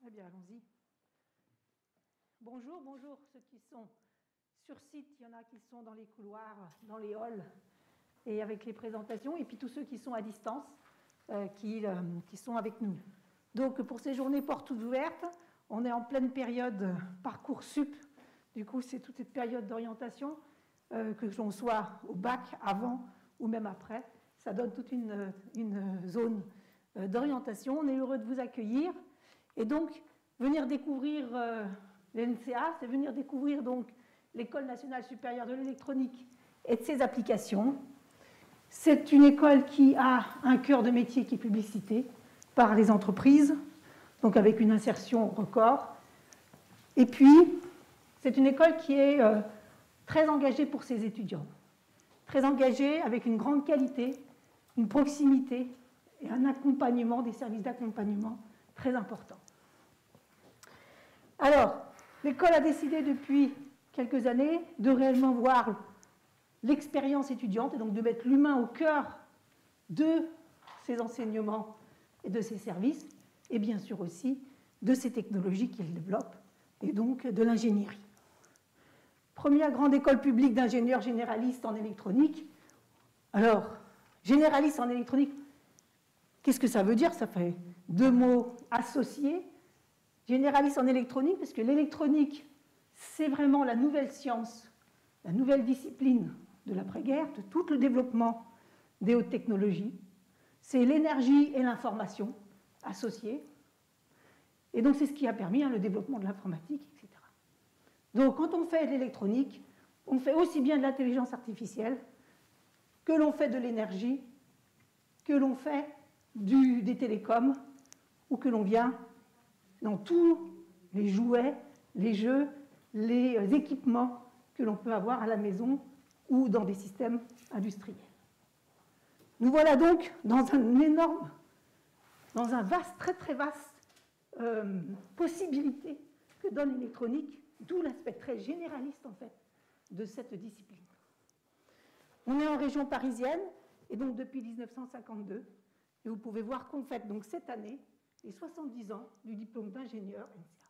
Très bien, allons-y. Bonjour, bonjour ceux qui sont sur site, il y en a qui sont dans les couloirs, dans les halls et avec les présentations, et puis tous ceux qui sont à distance, qui sont avec nous. Donc pour ces journées portes ouvertes, on est en pleine période Parcoursup, du coup c'est toute cette période d'orientation, que l'on soit au bac avant ou même après, ça donne toute une zone d'orientation. On est heureux de vous accueillir. Et donc, venir découvrir l'ENSEA, c'est venir découvrir donc l'École nationale supérieure de l'électronique et de ses applications. C'est une école qui a un cœur de métier qui est publicité par les entreprises, donc avec une insertion record. Et puis, c'est une école qui est très engagée pour ses étudiants, très engagée avec une grande qualité, une proximité et un accompagnement, des services d'accompagnement très importants. Alors, l'école a décidé depuis quelques années de réellement voir l'expérience étudiante et donc de mettre l'humain au cœur de ses enseignements et de ses services, et bien sûr aussi de ces technologies qu'il développe, et donc de l'ingénierie. Première grande école publique d'ingénieurs généralistes en électronique. Alors, généraliste en électronique, qu'est-ce que ça veut dire? Ça fait deux mots associés. Généraliste en électronique, parce que l'électronique, c'est vraiment la nouvelle science, la nouvelle discipline de l'après-guerre, de tout le développement des hautes technologies. C'est l'énergie et l'information associées. Et donc, c'est ce qui a permis le développement de l'informatique, etc. Donc, quand on fait de l'électronique, on fait aussi bien de l'intelligence artificielle que l'on fait de l'énergie, que l'on fait des télécoms, ou que l'on vient dans tous les jouets, les jeux, les équipements que l'on peut avoir à la maison ou dans des systèmes industriels. Nous voilà donc dans un vaste, très très vaste possibilité que donne l'électronique, d'où l'aspect très généraliste en fait de cette discipline. On est en région parisienne et donc depuis 1952, et vous pouvez voir qu'on fête donc cette année les 70 ans du diplôme d'ingénieur ENSEA.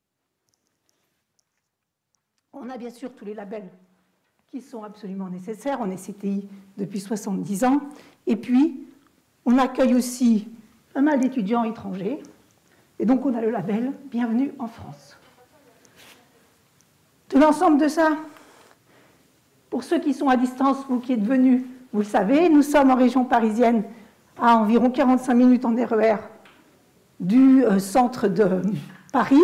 On a bien sûr tous les labels qui sont absolument nécessaires. On est CTI depuis 70 ans. Et puis, on accueille aussi pas mal d'étudiants étrangers. Et donc, on a le label « Bienvenue en France ». De l'ensemble de ça, pour ceux qui sont à distance, vous qui êtes venus, vous le savez, nous sommes en région parisienne à environ 45 minutes en RER du centre de Paris.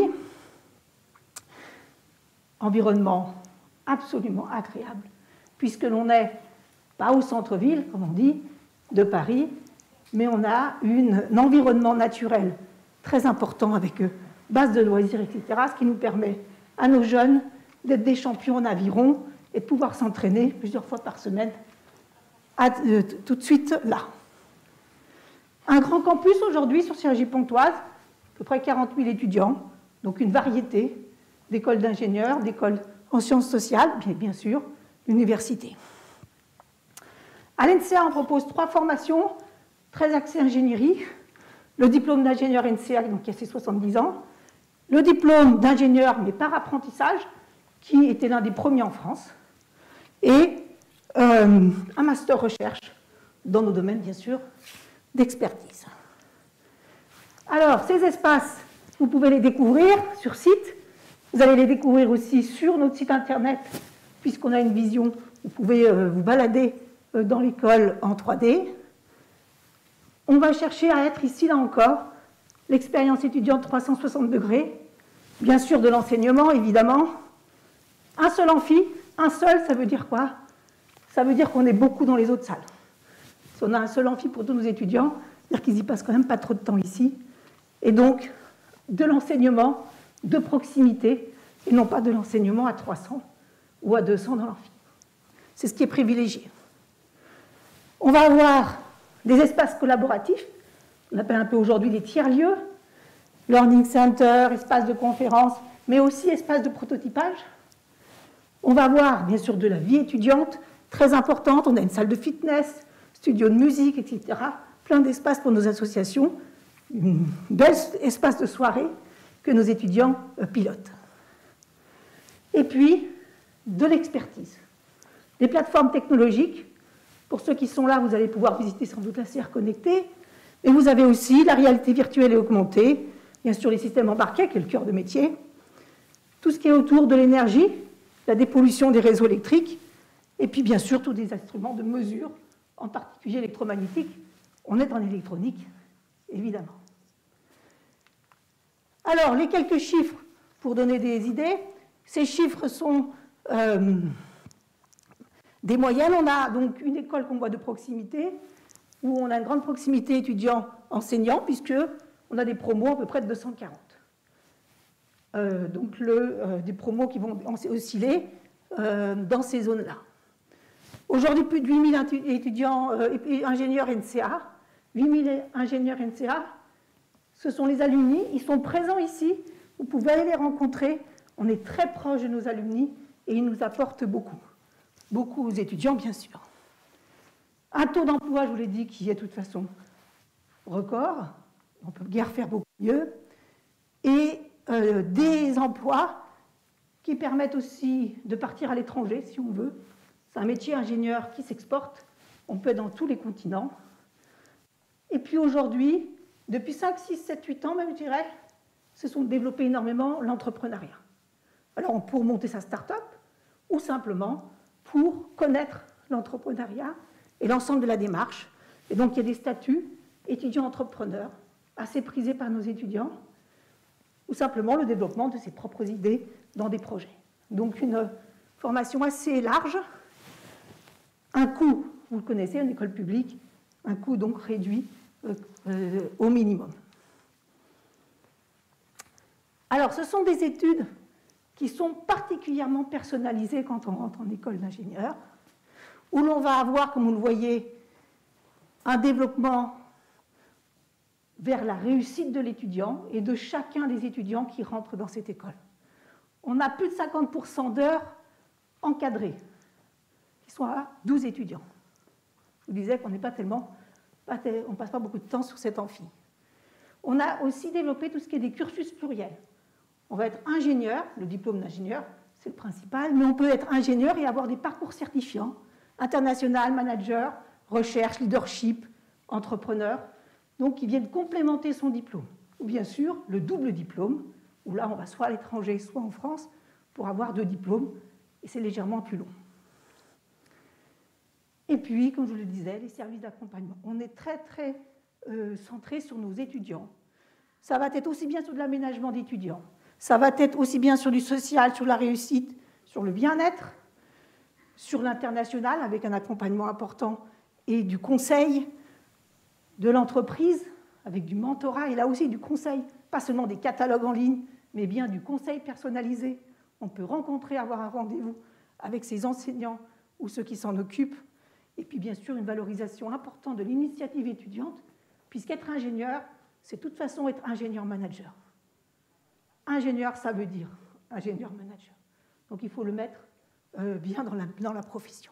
Environnement absolument agréable, puisque l'on n'est pas au centre-ville, comme on dit, de Paris, mais on a un environnement naturel très important avec base de loisirs, etc., ce qui nous permet à nos jeunes d'être des champions en aviron et de pouvoir s'entraîner plusieurs fois par semaine tout de suite là. Un grand campus aujourd'hui sur Cergy-Pontoise, à peu près 40 000 étudiants, donc une variété d'écoles d'ingénieurs, d'écoles en sciences sociales, bien sûr, l'université. À l'ENSEA, on propose 3 formations, très axées ingénierie. Le diplôme d'ingénieur ENSEA, donc qui a ses 70 ans. Le diplôme d'ingénieur, mais par apprentissage, qui était l'un des premiers en France. Et un master recherche, dans nos domaines, bien sûr, d'expertise. Alors, ces espaces, vous pouvez les découvrir sur site. Vous allez les découvrir aussi sur notre site internet, puisqu'on a une vision. Vous pouvez vous balader dans l'école en 3D. On va chercher à être ici, là encore, l'expérience étudiante 360 degrés, bien sûr de l'enseignement, évidemment. Un seul amphi, un seul, ça veut dire quoi? Ça veut dire qu'on est beaucoup dans les autres salles. Si on a un seul amphi pour tous nos étudiants, c'est-à-dire qu'ils y passent quand même pas trop de temps ici. Et donc, de l'enseignement de proximité, et non pas de l'enseignement à 300 ou à 200 dans l'amphi. C'est ce qui est privilégié. On va avoir des espaces collaboratifs, on appelle un peu aujourd'hui les tiers-lieux, learning center, espace de conférence, mais aussi espace de prototypage. On va avoir, bien sûr, de la vie étudiante, très importante. On a une salle de fitness, studio de musique, etc. Plein d'espaces pour nos associations, un bel espace de soirée. que nos étudiants pilotent. Et puis, de l'expertise. Des plateformes technologiques. Pour ceux qui sont là, vous allez pouvoir visiter sans doute la CR connectée. Et vous avez aussi la réalité virtuelle et augmentée, bien sûr les systèmes embarqués, qui est le cœur de métier, tout ce qui est autour de l'énergie, la dépollution des réseaux électriques, et puis bien sûr tous des instruments de mesure, en particulier électromagnétiques. On est en électronique, évidemment. Alors, les quelques chiffres pour donner des idées. Ces chiffres sont des moyennes. On a donc une école qu'on voit de proximité, où on a une grande proximité étudiants-enseignants, puisqu'on a des promos à peu près de 240. Donc des promos qui vont osciller dans ces zones-là. Aujourd'hui, plus de 8000 étudiants et ingénieurs NCA. 8000 ingénieurs NCA, ce sont les alumni. Ils sont présents ici. Vous pouvez aller les rencontrer. On est très proche de nos alumni et ils nous apportent beaucoup. Beaucoup aux étudiants, bien sûr. Un taux d'emploi, je vous l'ai dit, qui est de toute façon record. On peut guère faire beaucoup mieux. Et des emplois qui permettent aussi de partir à l'étranger, si on veut. C'est un métier ingénieur qui s'exporte. On peut être dans tous les continents. Et puis aujourd'hui, depuis 5, 6, 7, 8 ans même, je dirais, se sont développés énormément l'entrepreneuriat. Alors, pour monter sa start-up, ou simplement pour connaître l'entrepreneuriat et l'ensemble de la démarche. Et donc, il y a des statuts étudiants-entrepreneurs assez prisés par nos étudiants, ou simplement le développement de ses propres idées dans des projets. Donc, une formation assez large, un coût, vous le connaissez, une école publique, un coût donc réduit au minimum. Alors, ce sont des études qui sont particulièrement personnalisées quand on rentre en école d'ingénieur, où l'on va avoir, comme vous le voyez, un développement vers la réussite de l'étudiant et de chacun des étudiants qui rentrent dans cette école. On a plus de 50% d'heures encadrées, qui sont à 12 étudiants. Je vous disais qu'on n'est pas tellement, on passe pas beaucoup de temps sur cet amphi. On a aussi développé tout ce qui est des cursus pluriels. On va être ingénieur, le diplôme d'ingénieur, c'est le principal, mais on peut être ingénieur et avoir des parcours certifiants, international, manager, recherche, leadership, entrepreneur, donc qui viennent complémenter son diplôme. Ou bien sûr, le double diplôme, où là on va soit à l'étranger, soit en France, pour avoir 2 diplômes, et c'est légèrement plus long. Et puis, comme je le disais, les services d'accompagnement. On est très, très centré sur nos étudiants. Ça va être aussi bien sur de l'aménagement d'étudiants, ça va être aussi bien sur du social, sur la réussite, sur le bien-être, sur l'international, avec un accompagnement important, et du conseil de l'entreprise, avec du mentorat, et là aussi du conseil, pas seulement des catalogues en ligne, mais bien du conseil personnalisé. On peut rencontrer, avoir un rendez-vous avec ses enseignants ou ceux qui s'en occupent. Et puis bien sûr une valorisation importante de l'initiative étudiante, puisqu'être ingénieur, c'est de toute façon être ingénieur-manager. Ingénieur, ça veut dire ingénieur-manager. Donc il faut le mettre bien dans la profession.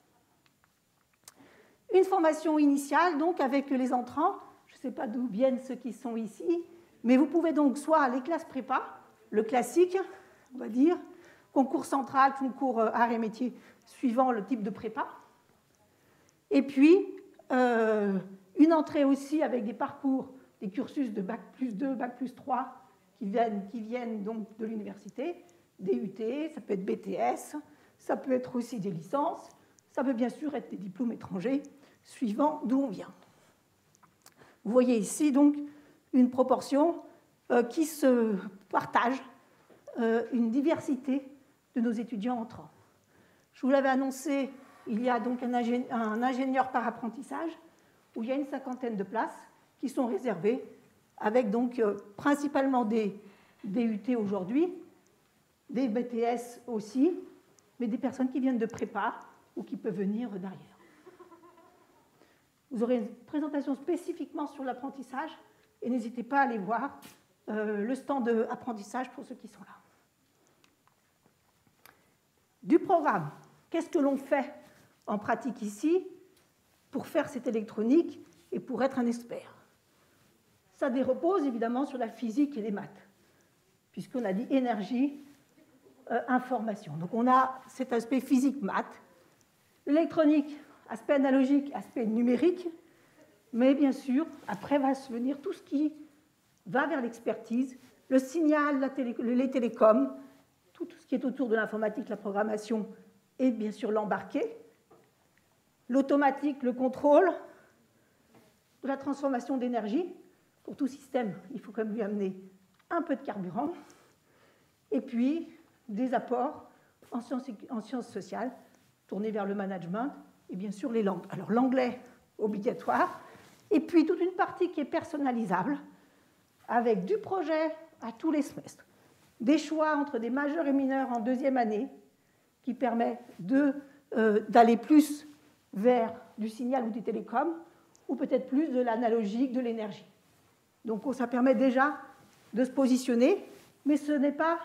Une formation initiale, donc avec les entrants, je ne sais pas d'où viennent ceux qui sont ici, mais vous pouvez donc soit les classes prépa, le classique, on va dire, concours central, concours arts et métiers, suivant le type de prépa. Et puis, une entrée aussi avec des parcours, des cursus de Bac plus 2, Bac plus 3, qui viennent donc de l'université, DUT, ça peut être BTS, ça peut être aussi des licences, ça peut bien sûr être des diplômes étrangers, suivant d'où on vient. Vous voyez ici donc une proportion qui se partage, une diversité de nos étudiants entrants. Je vous l'avais annoncé, il y a donc un ingénieur par apprentissage, où il y a une 50aine de places qui sont réservées, avec donc principalement des DUT aujourd'hui, des BTS aussi, mais des personnes qui viennent de prépa ou qui peuvent venir derrière. Vous aurez une présentation spécifiquement sur l'apprentissage et n'hésitez pas à aller voir le stand d'apprentissage pour ceux qui sont là. Du programme, qu'est-ce que l'on fait en pratique ici pour faire cette électronique et pour être un expert? Ça repose évidemment sur la physique et les maths. puisqu'on a dit énergie, information. Donc on a cet aspect physique-maths, l'électronique, aspect analogique, aspect numérique, mais bien sûr, après va se venir tout ce qui va vers l'expertise, le signal, les télécoms, tout ce qui est autour de l'informatique, la programmation et bien sûr l'embarqué, l'automatique, le contrôle, de la transformation d'énergie. Pour tout système, il faut quand même lui amener un peu de carburant, et puis des apports en sciences sociales, tournés vers le management, et bien sûr les langues. Alors l'anglais obligatoire, et puis toute une partie qui est personnalisable, avec du projet à tous les semestres, des choix entre des majeurs et mineurs en deuxième année, qui permet d'aller plus vers du signal ou du télécom, ou peut-être plus de l'analogique, de l'énergie. Donc ça permet déjà de se positionner, mais ce n'est pas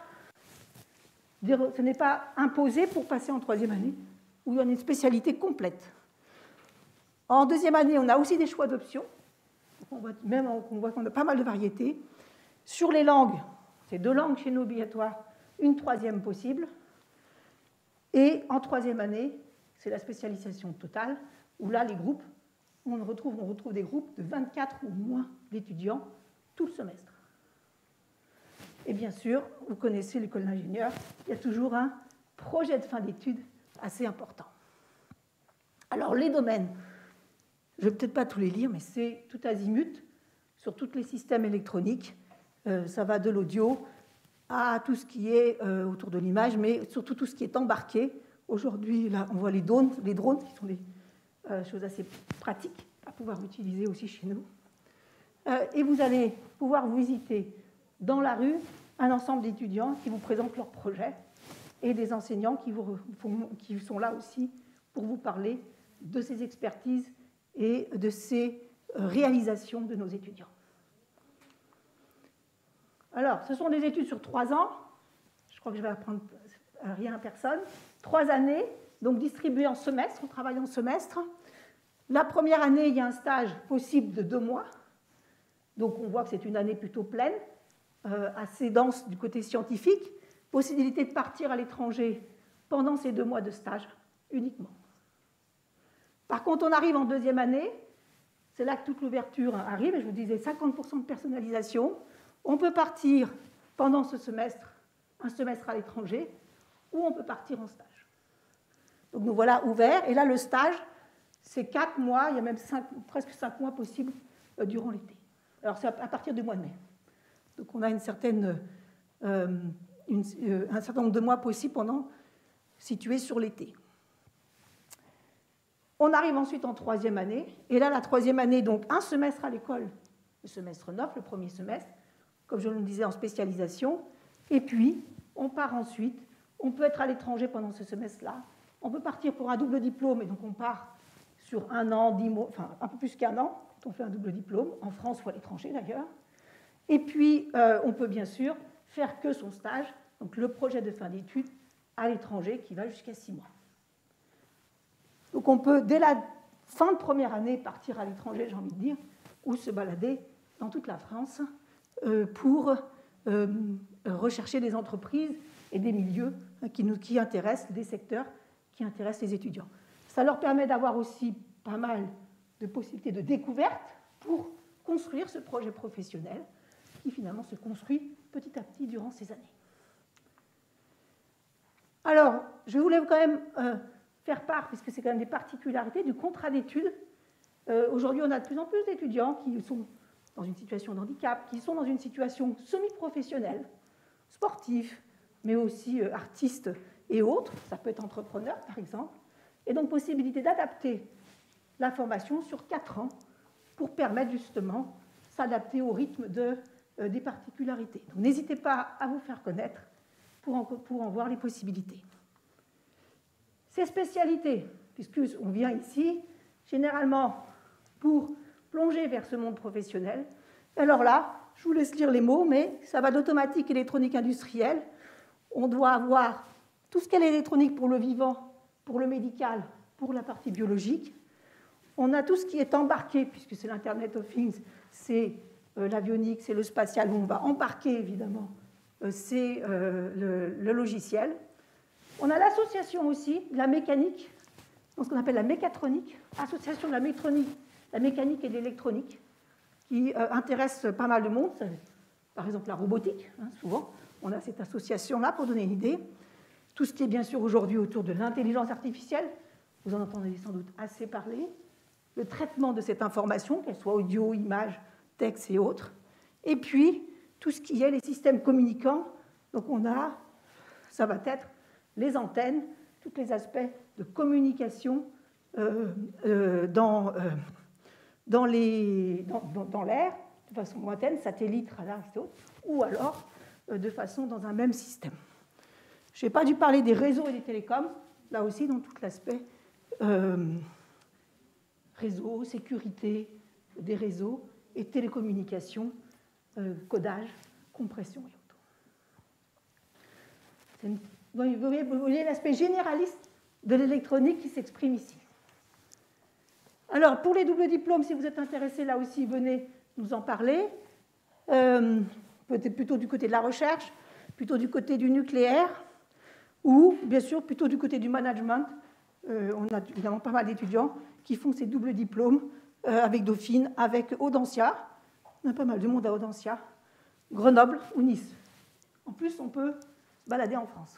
imposé pour passer en troisième année, où il y a une spécialité complète. En deuxième année, on a aussi des choix d'options. On voit qu'on a pas mal de variétés. Sur les langues, c'est 2 langues chez nous obligatoires, une troisième possible. Et en troisième année, c'est la spécialisation totale, où là, les groupes, on retrouve des groupes de 24 ou moins d'étudiants tout le semestre. Et bien sûr, vous connaissez l'école d'ingénieur, il y a toujours un projet de fin d'études assez important. Alors, les domaines, je ne vais peut-être pas tous les lire, mais c'est tout azimut sur tous les systèmes électroniques. Ça va de l'audio à tout ce qui est autour de l'image, mais surtout tout ce qui est embarqué. Aujourd'hui, là, on voit les drones qui sont des choses assez pratiques à pouvoir utiliser aussi chez nous. Et vous allez pouvoir visiter dans la rue un ensemble d'étudiants qui vous présentent leurs projets et des enseignants qui sont là aussi pour vous parler de ces expertises et de ces réalisations de nos étudiants. Alors, ce sont des études sur 3 ans. Je crois que je vais apprendre rien à personne. 3 années, donc distribuées en semestres. On travaille en semestre. La première année, il y a un stage possible de 2 mois. Donc, on voit que c'est une année plutôt pleine, assez dense du côté scientifique. Possibilité de partir à l'étranger pendant ces 2 mois de stage uniquement. Par contre, on arrive en deuxième année. C'est là que toute l'ouverture arrive. Et je vous disais 50% de personnalisation. On peut partir pendant ce semestre, un semestre à l'étranger, ou on peut partir en stage. Donc nous voilà ouverts. Et là, le stage, c'est 4 mois, il y a même presque 5 mois possibles durant l'été. Alors c'est à partir du mois de mai. Donc on a un certain nombre de mois possibles situés sur l'été. On arrive ensuite en troisième année. Et là, la troisième année, donc un semestre à l'école, le semestre 9, le premier semestre, comme je le disais, en spécialisation. Et puis, on part ensuite. On peut être à l'étranger pendant ce semestre-là. On peut partir pour un double diplôme, et donc on part sur 1 an, 10 mois, enfin un peu plus qu'1 an, quand on fait un double diplôme, en France ou à l'étranger d'ailleurs. Et puis, on peut bien sûr faire que son stage, donc le projet de fin d'études à l'étranger qui va jusqu'à 6 mois. Donc on peut, dès la fin de première année, partir à l'étranger, j'ai envie de dire, ou se balader dans toute la France pour rechercher des entreprises et des milieux qui intéressent, des secteurs qui intéressent les étudiants. Ça leur permet d'avoir aussi pas mal de possibilités de découverte pour construire ce projet professionnel qui finalement se construit petit à petit durant ces années. Alors, je voulais quand même faire part, puisque c'est quand même des particularités, du contrat d'études. Aujourd'hui, on a de plus en plus d'étudiants qui sont dans une situation de handicap, qui sont dans une situation semi-professionnelle, sportifs, mais aussi artistes et autres. Ça peut être entrepreneur, par exemple. Et donc, possibilité d'adapter la formation sur 4 ans pour permettre justement s'adapter au rythme des particularités. Donc, n'hésitez pas à vous faire connaître pour en voir les possibilités. Ces spécialités, puisqu'on vient ici, généralement pour plonger vers ce monde professionnel. Alors là, je vous laisse lire les mots, mais ça va d'automatique électronique industrielle. On doit avoir tout ce qu'est l'électronique pour le vivant, pour le médical, pour la partie biologique. On a tout ce qui est embarqué, puisque c'est l'Internet of Things, c'est l'avionique, c'est le spatial, où on va embarquer évidemment c'est le logiciel. On a l'association aussi de la mécanique, ce qu'on appelle la mécatronique, association de la mécanique et de l'électronique, qui intéresse pas mal de monde. Par exemple, la robotique, hein, souvent, on a cette association-là pour donner une idée. Tout ce qui est bien sûr aujourd'hui autour de l'intelligence artificielle, vous en entendez sans doute assez parler, le traitement de cette information, qu'elle soit audio, image, texte et autres, et puis tout ce qui est les systèmes communicants. Donc ça va être les antennes, tous les aspects de communication dans l'air, de façon lointaine, satellite, radar, etc., ou alors de façon dans un même système. Je n'ai pas dû parler des réseaux et des télécoms, là aussi dans tout l'aspect réseau, sécurité des réseaux et télécommunications, codage, compression et autres. Vous voyez l'aspect généraliste de l'électronique qui s'exprime ici. Alors, pour les doubles diplômes, si vous êtes intéressés, là aussi, venez nous en parler. Peut-être plutôt du côté de la recherche, plutôt du côté du nucléaire, ou, bien sûr, plutôt du côté du management. On a évidemment pas mal d'étudiants qui font ces doubles diplômes avec Dauphine, avec Audencia. On a pas mal de monde à Audencia, Grenoble ou Nice. En plus, on peut se balader en France.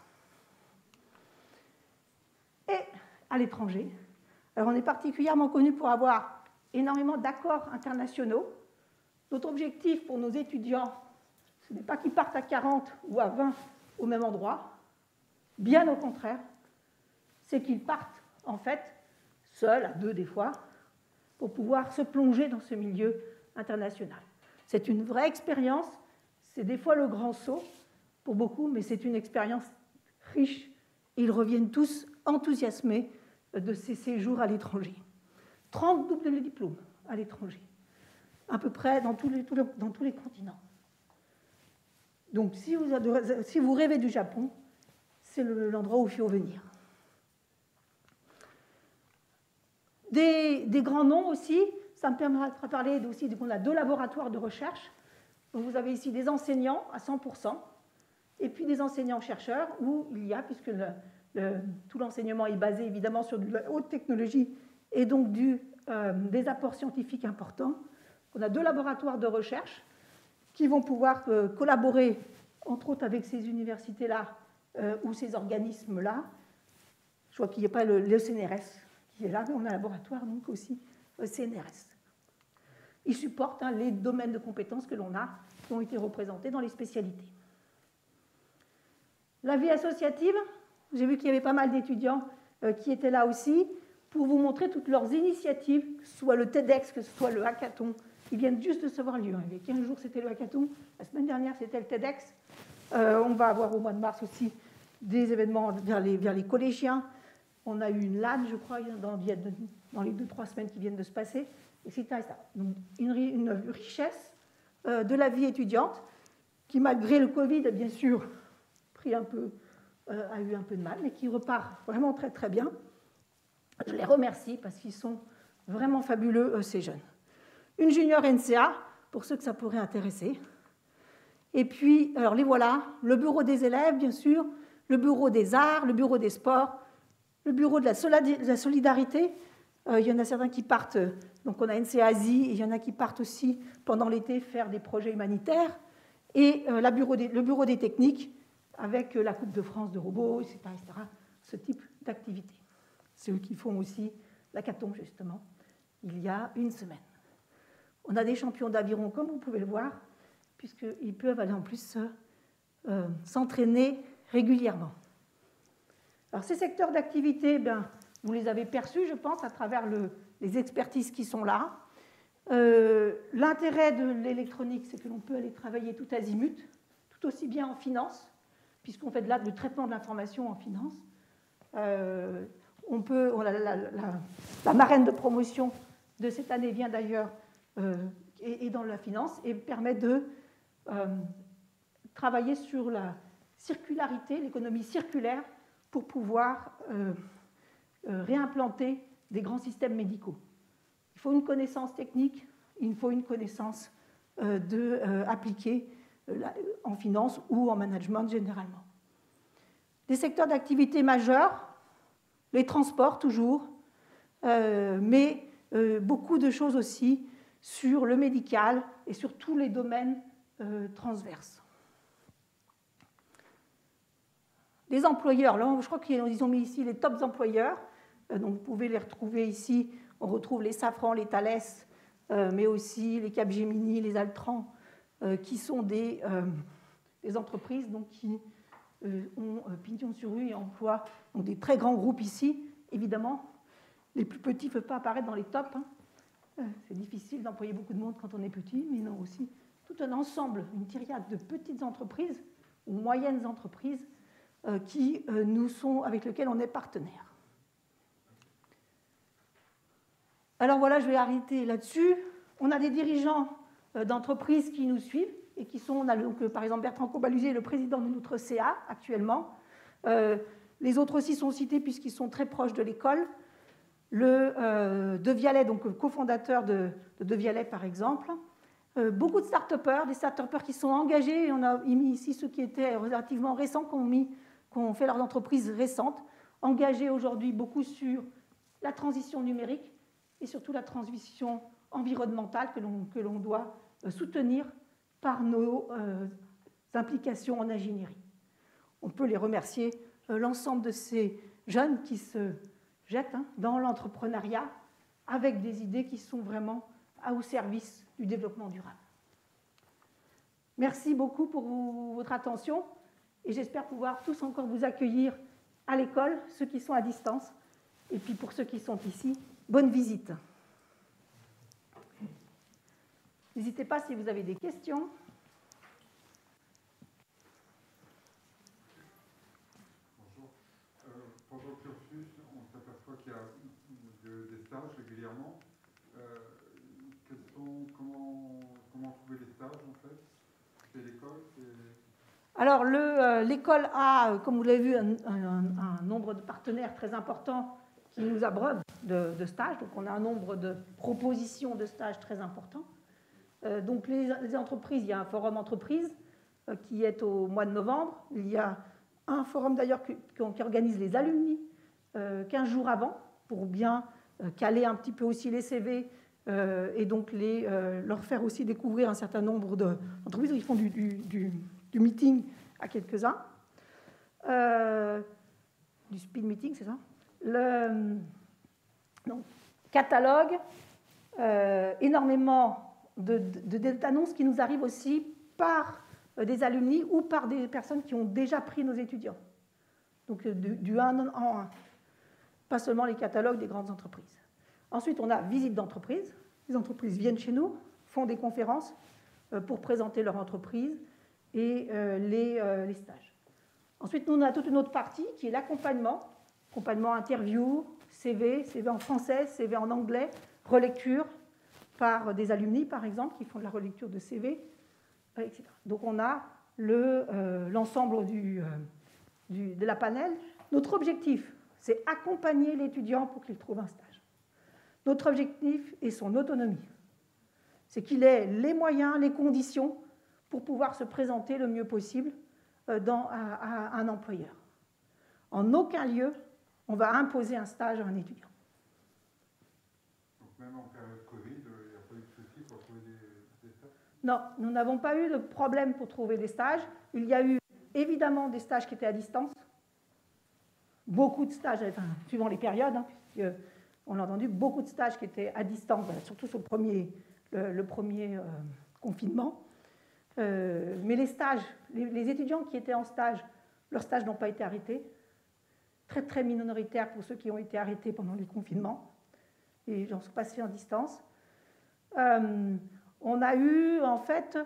Et à l'étranger, alors on est particulièrement connu pour avoir énormément d'accords internationaux. Notre objectif pour nos étudiants, ce n'est pas qu'ils partent à 40 ou à 20 au même endroit, bien au contraire, c'est qu'ils partent en fait seuls, à 2 des fois, pour pouvoir se plonger dans ce milieu international. C'est une vraie expérience, c'est des fois le grand saut pour beaucoup, mais c'est une expérience riche. Ils reviennent tous enthousiasmés de ces séjours à l'étranger. 30 doubles diplômes à l'étranger, à peu près dans tous les continents. Donc si vous rêvez du Japon, c'est l'endroit où il faut venir. Des grands noms aussi, ça me permettra de parler aussi qu'on a 2 laboratoires de recherche. Donc vous avez ici des enseignants à 100%, et puis des enseignants-chercheurs où il y a, puisque tout l'enseignement est basé évidemment sur de la haute technologie et donc des apports scientifiques importants. On a 2 laboratoires de recherche qui vont pouvoir collaborer, entre autres, avec ces universités-là ou ces organismes-là. Je vois qu'il n'y a pas le CNRS qui est là, mais on a un laboratoire donc aussi CNRS. Ils supportent les domaines de compétences que l'on a, qui ont été représentés dans les spécialités. La vie associative, j'ai vu qu'il y avait pas mal d'étudiants qui étaient là aussi, pour vous montrer toutes leurs initiatives, que ce soit le TEDx, que ce soit le hackathon, qui viennent juste de se voir lieu. Il y a 15 jours, c'était le hackathon, la semaine dernière, c'était le TEDx. On va avoir au mois de mars aussi des événements vers les collégiens. On a eu une LAN, je crois, dans les 2-3 semaines qui viennent de se passer, etc. Donc, une richesse de la vie étudiante qui, malgré le Covid, bien sûr, a eu un peu de mal, mais qui repart vraiment très très bien. Je les remercie parce qu'ils sont vraiment fabuleux, ces jeunes. Une junior NCA, pour ceux que ça pourrait intéresser. Et puis, alors les voilà, le bureau des élèves, bien sûr, le bureau des arts, le bureau des sports, le bureau de la solidarité. Il y en a certains qui partent, donc on a NCA Asie, et il y en a qui partent aussi pendant l'été faire des projets humanitaires. Et le bureau des techniques, avec la Coupe de France de robots, etc., ce type d'activité. C'est eux qui font aussi l'hackathon, justement, il y a une semaine. On a des champions d'aviron, comme vous pouvez le voir, puisqu'ils peuvent aller en plus s'entraîner régulièrement. Alors, ces secteurs d'activité, vous les avez perçus, je pense, à travers les expertises qui sont là. L'intérêt de l'électronique, c'est que l'on peut aller travailler tout azimut, tout aussi bien en finance, puisqu'on fait du traitement de l'information en finance. La marraine de promotion de cette année vient d'ailleurs et dans la finance et permet de travailler sur la circularité, l'économie circulaire, pour pouvoir réimplanter des grands systèmes médicaux. Il faut une connaissance technique, il faut une connaissance appliquée en finance ou en management généralement. Des secteurs d'activité majeurs, les transports toujours, mais beaucoup de choses aussi sur le médical et sur tous les domaines transverses. Les employeurs, là, je crois qu'ils ont mis ici les tops employeurs, donc vous pouvez les retrouver ici. On retrouve les Safran, les Thales, mais aussi les Capgemini, les Altran, qui sont des entreprises donc, qui ont pignon sur rue et emploient donc, des très grands groupes ici. Évidemment, les plus petits ne peuvent pas apparaître dans les tops. C'est difficile d'employer beaucoup de monde quand on est petit, mais non aussi tout un ensemble, une myriade de petites entreprises ou moyennes entreprises avec lesquelles on est partenaire. Alors voilà, je vais arrêter là-dessus. On a des dirigeants d'entreprises qui nous suivent et qui sont, on a donc, par exemple Bertrand Cobalusier, le président de notre CA actuellement. Les autres aussi sont cités puisqu'ils sont très proches de l'école. De Vialet, donc cofondateur de Vialet par exemple. Beaucoup de start-upers, des start-upers qui sont engagés. On a mis ici ceux qui étaient relativement récents, qui ont fait leurs entreprises récentes, engagés aujourd'hui beaucoup sur la transition numérique et surtout la transition environnementale que l'on doit soutenir par nos implications en ingénierie. On peut les remercier, l'ensemble de ces jeunes qui se jettent dans l'entrepreneuriat avec des idées qui sont vraiment au service du développement durable. Merci beaucoup pour votre attention et j'espère pouvoir tous encore vous accueillir à l'école, ceux qui sont à distance, et puis pour ceux qui sont ici, bonne visite. N'hésitez pas si vous avez des questions. Bonjour. Pendant le cursus, on s'aperçoit qu'il y a des stages régulièrement. Comment trouver les stages en fait? C'est l'école? Alors l'école a, comme vous l'avez vu, un nombre de partenaires très important qui nous abreuvent de stages. Donc on a un nombre de propositions de stages très important. Donc les entreprises, il y a un forum entreprise qui est au mois de novembre. Il y a un forum d'ailleurs qui organise les alumni 15 jours avant pour bien caler un petit peu aussi les CV et donc leur faire aussi découvrir un certain nombre d'entreprises. Ils font du meeting à quelques-uns. Du speed meeting, c'est ça? Donc, catalogue, énormément d'annonces qui nous arrivent aussi par des alumni ou par des personnes qui ont déjà pris nos étudiants. Donc du 1 en 1. Pas seulement les catalogues des grandes entreprises. Ensuite, on a visite d'entreprise. Les entreprises viennent chez nous, font des conférences pour présenter leur entreprise et les stages. Ensuite, nous, on a toute une autre partie qui est l'accompagnement. Accompagnement interview, CV en français, CV en anglais, relecture par des alumni, par exemple, qui font de la relecture de CV, etc. Donc on a l'ensemble de la panel. Notre objectif, c'est accompagner l'étudiant pour qu'il trouve un stage. Notre objectif est son autonomie. C'est qu'il ait les moyens, les conditions pour pouvoir se présenter le mieux possible à un employeur. En aucun lieu, on va imposer un stage à un étudiant. Donc même en période Covid, il n'y a pas eu de souci pour trouver des stages? Non, nous n'avons pas eu de problème pour trouver des stages. Il y a eu évidemment des stages qui étaient à distance. Beaucoup de stages, suivant les périodes, on a entendu, beaucoup de stages qui étaient à distance, surtout sur le premier confinement. Mais les stages, les étudiants qui étaient en stage, leurs stages n'ont pas été arrêtés. Très, très minoritaire pour ceux qui ont été arrêtés pendant les confinements. Et j'en suis passée en distance. On a eu, en fait,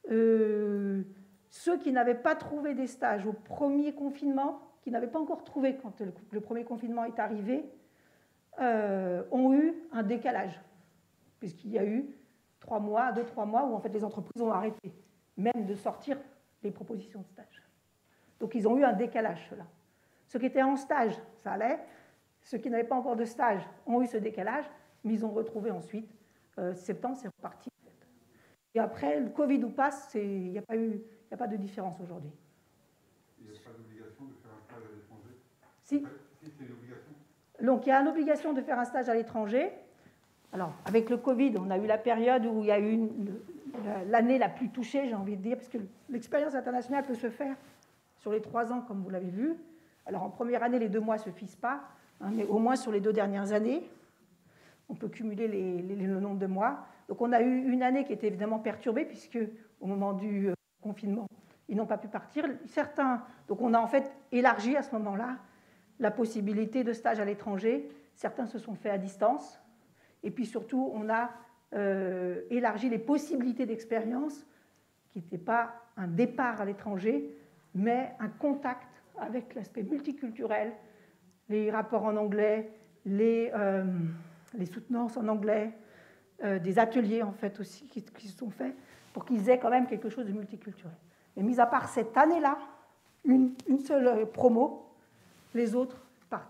ceux qui n'avaient pas trouvé des stages au premier confinement, qui n'avaient pas encore trouvé quand le premier confinement est arrivé, ont eu un décalage, puisqu'il y a eu 2-3 mois où en fait, les entreprises ont arrêté même de sortir les propositions de stage. Donc ils ont eu un décalage, ceux-là. Ceux qui étaient en stage, ça allait. Ceux qui n'avaient pas encore de stage ont eu ce décalage, mais ils ont retrouvé ensuite. Septembre, c'est reparti. Et après, le Covid ou pas, il n'y Il n'y a pas de différence aujourd'hui. Il n'y a pas d'obligation de faire un stage à l'étranger? Si. Si, c'est une obligation. Donc il y a une obligation de faire un stage à l'étranger. Alors, avec le Covid, on a eu la période où il y a eu l'année la plus touchée, j'ai envie de dire, parce que l'expérience internationale peut se faire sur les 3 ans, comme vous l'avez vu. Alors, en première année, les 2 mois ne suffisent pas, hein, mais au moins sur les 2 dernières années, on peut cumuler le nombre de mois. Donc, on a eu une année qui était évidemment perturbée, puisque au moment du confinement, ils n'ont pas pu partir. Donc, on a en fait élargi à ce moment-là la possibilité de stage à l'étranger. Certains se sont faits à distance. Et puis surtout, on a élargi les possibilités d'expérience, qui n'était pas un départ à l'étranger, mais un contact avec l'aspect multiculturel, les rapports en anglais, les soutenances en anglais, des ateliers en fait aussi qui se sont faits pour qu'ils aient quand même quelque chose de multiculturel. Mais mis à part cette année-là, une seule promo, les autres partent.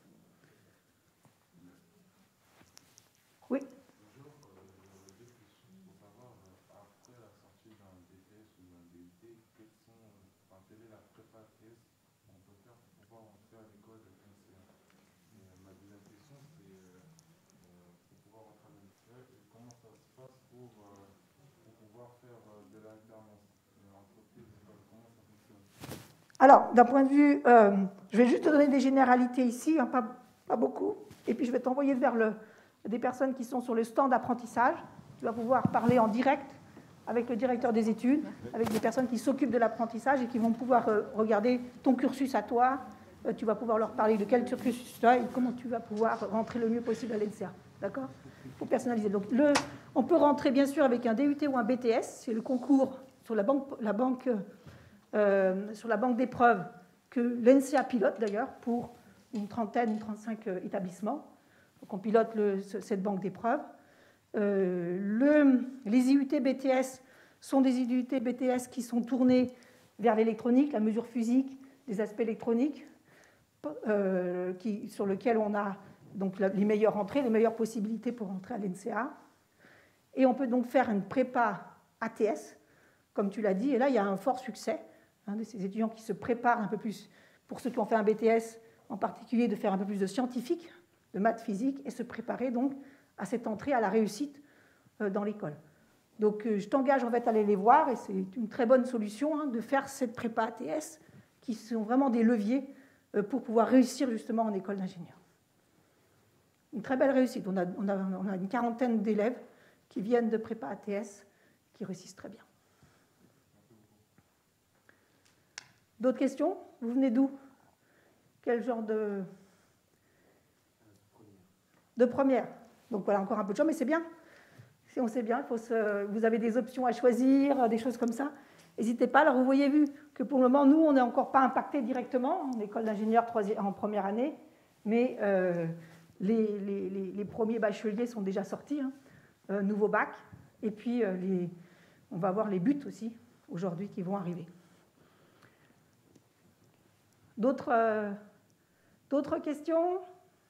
Oui. Bonjour, j'aurais 2 questions pour savoir, après la sortie d'un BTS ou d'un DUT, quelle est la prépa TS qu'on peut faire pour pouvoir entrer à l'école de l'NCA? Ma deuxième question, c'est pour pouvoir entrer à l'NCA, comment ça se passe pour pouvoir faire de l'alternance entreprise-école? Comment ça fonctionne? Alors, d'un point de vue, je vais juste te donner des généralités ici, hein, pas beaucoup, et puis je vais t'envoyer vers des personnes qui sont sur le stand d'apprentissage. Tu vas pouvoir parler en direct avec le directeur des études, avec des personnes qui s'occupent de l'apprentissage et qui vont pouvoir regarder ton cursus à toi. Tu vas pouvoir leur parler de quel cursus tu as et comment tu vas pouvoir rentrer le mieux possible à l'NCA. D'accord? Pour personnaliser. Donc, on peut rentrer bien sûr avec un DUT ou un BTS, c'est le concours sur la banque d'épreuves que l'NCA pilote d'ailleurs pour une 35 établissements. Donc on pilote cette banque d'épreuves. Les IUT BTS sont des IUT BTS qui sont tournés vers l'électronique, la mesure physique, des aspects électroniques, sur lesquels on a donc les meilleures entrées, les meilleures possibilités pour entrer à l'NCA. Et on peut donc faire une prépa ATS, comme tu l'as dit, et là il y a un fort succès de ces étudiants qui se préparent un peu plus, pour ceux qui ont fait un BTS en particulier, de faire un peu plus de scientifique, de maths physique, et se préparer donc à cette entrée, à la réussite dans l'école. Donc je t'engage en fait à aller les voir, et c'est une très bonne solution de faire cette prépa ATS, qui sont vraiment des leviers pour pouvoir réussir justement en école d'ingénieur. Une très belle réussite. On a une 40aine d'élèves qui viennent de prépa ATS, qui réussissent très bien. D'autres questions? Vous venez d'où? Quel genre de première? Donc voilà, encore un peu de choses, mais c'est bien. Si on sait bien, vous avez des options à choisir, des choses comme ça. N'hésitez pas. Alors vous voyez vu que pour le moment, nous, on n'est encore pas impacté directement en école d'ingénieur en première année, mais les premiers bacheliers sont déjà sortis, nouveau bac, et puis on va voir les buts aussi aujourd'hui qui vont arriver. D'autres questions?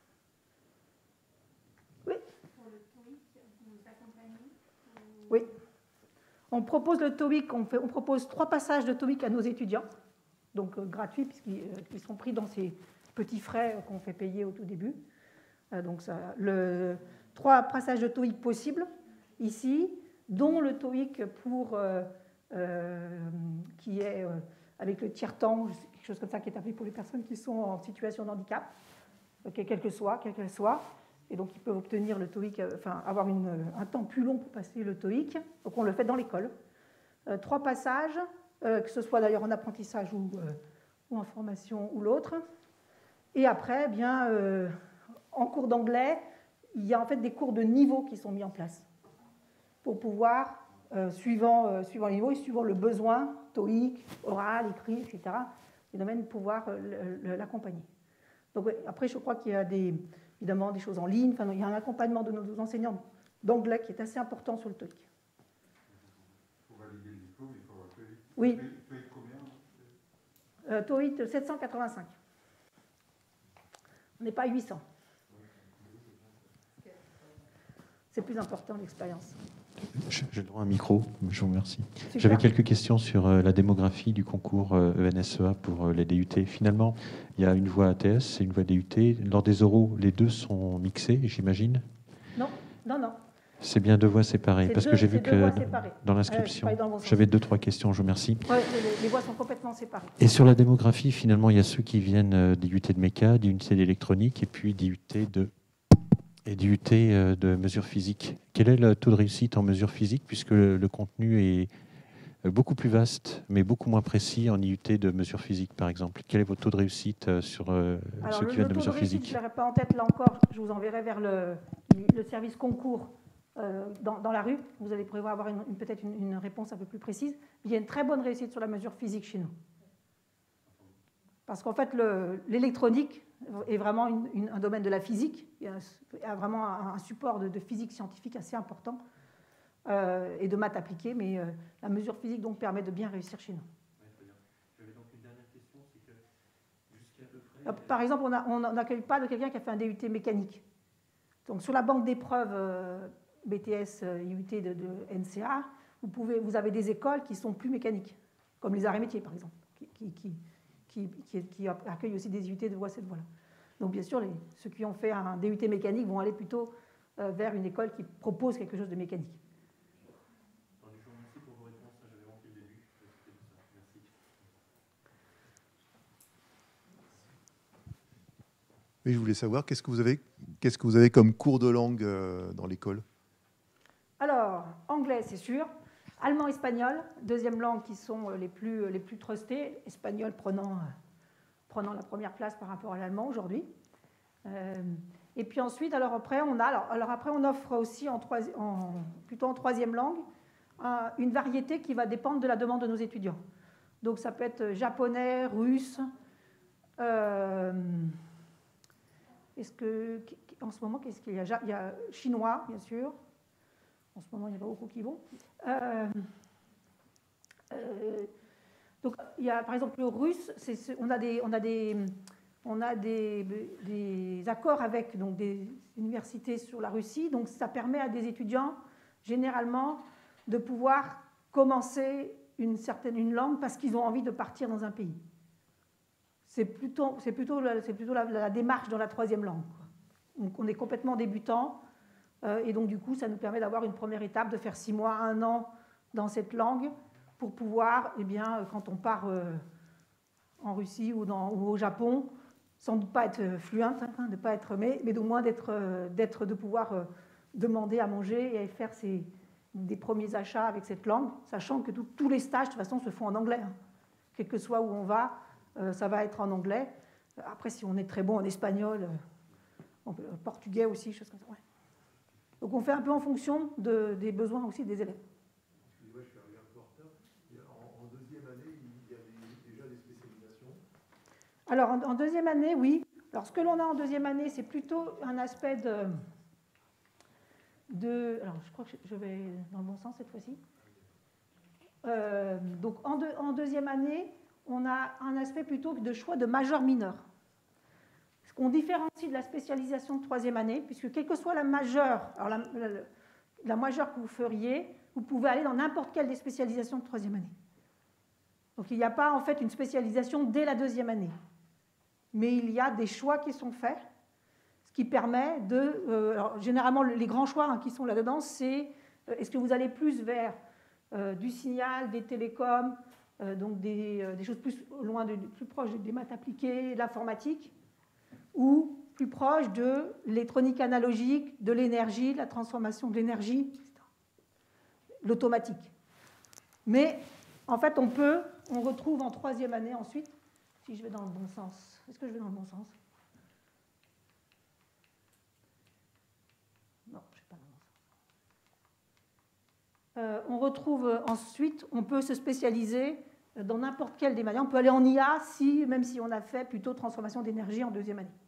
Oui. Pour le TOEIC, vous accompagnez? Oui. On propose le TOEIC, on propose 3 passages de TOEIC à nos étudiants, donc gratuits, puisqu'ils sont pris dans ces petits frais qu'on fait payer au tout début. Donc 3 passages de TOEIC possibles ici, dont le TOEIC qui est avec le tiers-temps, quelque chose comme ça qui est appelé pour les personnes qui sont en situation de handicap, quelle qu'elle soit. Et donc ils peuvent obtenir le TOEIC, avoir un temps plus long pour passer le TOEIC. Donc on le fait dans l'école. 3 passages, que ce soit d'ailleurs en apprentissage ou en formation ou l'autre. Et après, en cours d'anglais, il y a en fait des cours de niveau qui sont mis en place pour pouvoir, suivant le niveau et suivant le besoin, TOEIC, oral, écrit, etc., et de pouvoir l'accompagner. Donc après, je crois qu'il y a évidemment des choses en ligne. Il y a un accompagnement de nos enseignants d'anglais qui est assez important sur le TOEIC. Pour valider le diplôme, il faut avoir TOEIC. Oui. TOEIC combien? TOEIC 785. On n'est pas à 800. C'est plus important l'expérience. J'ai le droit à un micro, je vous remercie. Super. J'avais quelques questions sur la démographie du concours ENSEA pour les DUT. Finalement, il y a une voie ATS et une voie DUT. Lors des oraux, les deux sont mixés, j'imagine? Non, non, non. C'est bien deux voies séparées. Parce que j'ai vu que dans Je l'inscription, parlais dans le bon sens. j'avais 2-3 questions, je vous remercie. Ouais, les voies sont complètement séparées. Et sur la démographie, finalement, il y a ceux qui viennent d'IUT de méca, d'IUT d'électronique et puis d'IUT de mesures physiques. Quel est le taux de réussite en mesures physiques, puisque le contenu est beaucoup plus vaste, mais beaucoup moins précis en IUT de mesures physiques, par exemple? Quel est votre taux de réussite sur ceux qui viennent de mesures physiques? Je ne l'aurai pas en tête, là encore, je vous enverrai vers le service concours dans la rue. Vous allez pouvoir avoir peut-être une réponse un peu plus précise. Il y a une très bonne réussite sur la mesure physique chez nous. Parce qu'en fait, l'électronique est vraiment un domaine de la physique. Il y a vraiment un support de physique scientifique assez important et de maths appliquées, mais la mesure physique donc permet de bien réussir chez nous. J'avais donc une dernière question, c'est que jusqu'à peu près... Par exemple, on n'accueille pas de quelqu'un qui a fait un DUT mécanique. Donc sur la banque d'épreuves BTS IUT de NCA, vous avez des écoles qui sont plus mécaniques, comme les arts et métiers par exemple, qui accueillent aussi des IUT de voie cette voie-là. Donc bien sûr, ceux qui ont fait un DUT mécanique vont aller plutôt vers une école qui propose quelque chose de mécanique. Je vous remercie pour vos réponses, j'avais manqué le début. Merci. Oui, je voulais savoir, qu'est-ce que vous avez comme cours de langue dans l'école? Alors, anglais, c'est sûr. Allemand, espagnol, deuxième langue qui sont les plus trustées. Espagnol prenant la première place par rapport à l'allemand aujourd'hui. Et puis ensuite, après, on offre aussi plutôt en troisième langue une variété qui va dépendre de la demande de nos étudiants. Donc ça peut être japonais, russe. En ce moment, qu'est-ce qu'il y a? Il y a chinois, bien sûr. En ce moment, il n'y en a pas beaucoup qui vont. Donc, il y a par exemple le russe. On a des accords avec donc, des universités sur la Russie. Donc, ça permet à des étudiants, généralement, de pouvoir commencer une langue parce qu'ils ont envie de partir dans un pays. C'est plutôt la démarche dans la troisième langue, quoi. Donc, on est complètement débutant. Et donc, du coup, ça nous permet d'avoir une première étape, de faire 6 mois, 1 an dans cette langue pour pouvoir, eh bien, quand on part en Russie ou au Japon, sans doute pas être fluent, de pas être, mais au moins de pouvoir demander à manger et faire des premiers achats avec cette langue, sachant que tous les stages, de toute façon, se font en anglais. Quel que soit où on va, ça va être en anglais. Après, si on est très bon en espagnol, en portugais aussi, choses comme ça. Ouais. Donc on fait un peu en fonction des besoins aussi des élèves. Excusez-moi, je suis arrivé un peu en retard. En deuxième année, il y a déjà des spécialisations? Alors en deuxième année, oui. Alors ce que l'on a en deuxième année, c'est plutôt un aspect alors je crois que je vais dans le bon sens cette fois-ci. Donc en deuxième année, on a un aspect plutôt de choix de majeur-mineur. On différencie de la spécialisation de troisième année, puisque quelle que soit la majeure, alors la majeure que vous feriez, vous pouvez aller dans n'importe quelle des spécialisations de troisième année. Donc il n'y a pas en fait une spécialisation dès la deuxième année. Mais il y a des choix qui sont faits, ce qui permet alors, généralement, les grands choix qui sont là-dedans, c'est est-ce que vous allez plus vers du signal, des télécoms, donc des choses plus proches des maths appliquées, de l'informatique, ou plus proche de l'électronique analogique, de l'énergie, de la transformation de l'énergie, etc. L'automatique. Mais en fait, on retrouve en troisième année ensuite, si je vais dans le bon sens. Est-ce que je vais dans le bon sens? Non, je ne vais pas dans le bon sens. On retrouve ensuite, on peut se spécialiser dans n'importe quelle des manières. On peut aller en IA, même si on a fait plutôt transformation d'énergie en deuxième année.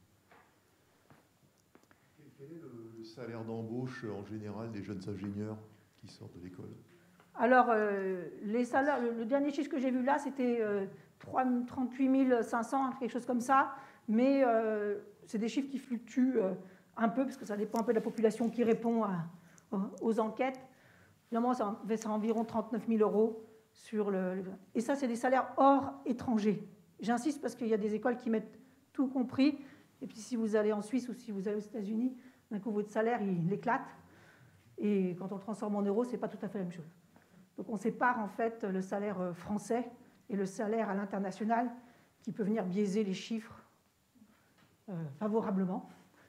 Quel est le salaire d'embauche en général des jeunes ingénieurs qui sortent de l'école? Alors, les salaires, le dernier chiffre que j'ai vu là, c'était 38 500, quelque chose comme ça, mais c'est des chiffres qui fluctuent un peu, parce que ça dépend un peu de la population qui répond aux enquêtes, finalement, ça sera environ 39 000 euros sur le... Et ça, c'est des salaires hors étrangers. J'insiste parce qu'il y a des écoles qui mettent tout compris. Et puis, si vous allez en Suisse ou si vous allez aux États-Unis, d'un coup, votre salaire, il éclate. Et quand on le transforme en euros, ce n'est pas tout à fait la même chose. Donc, on sépare en fait le salaire français et le salaire à l'international qui peut venir biaiser les chiffres favorablement.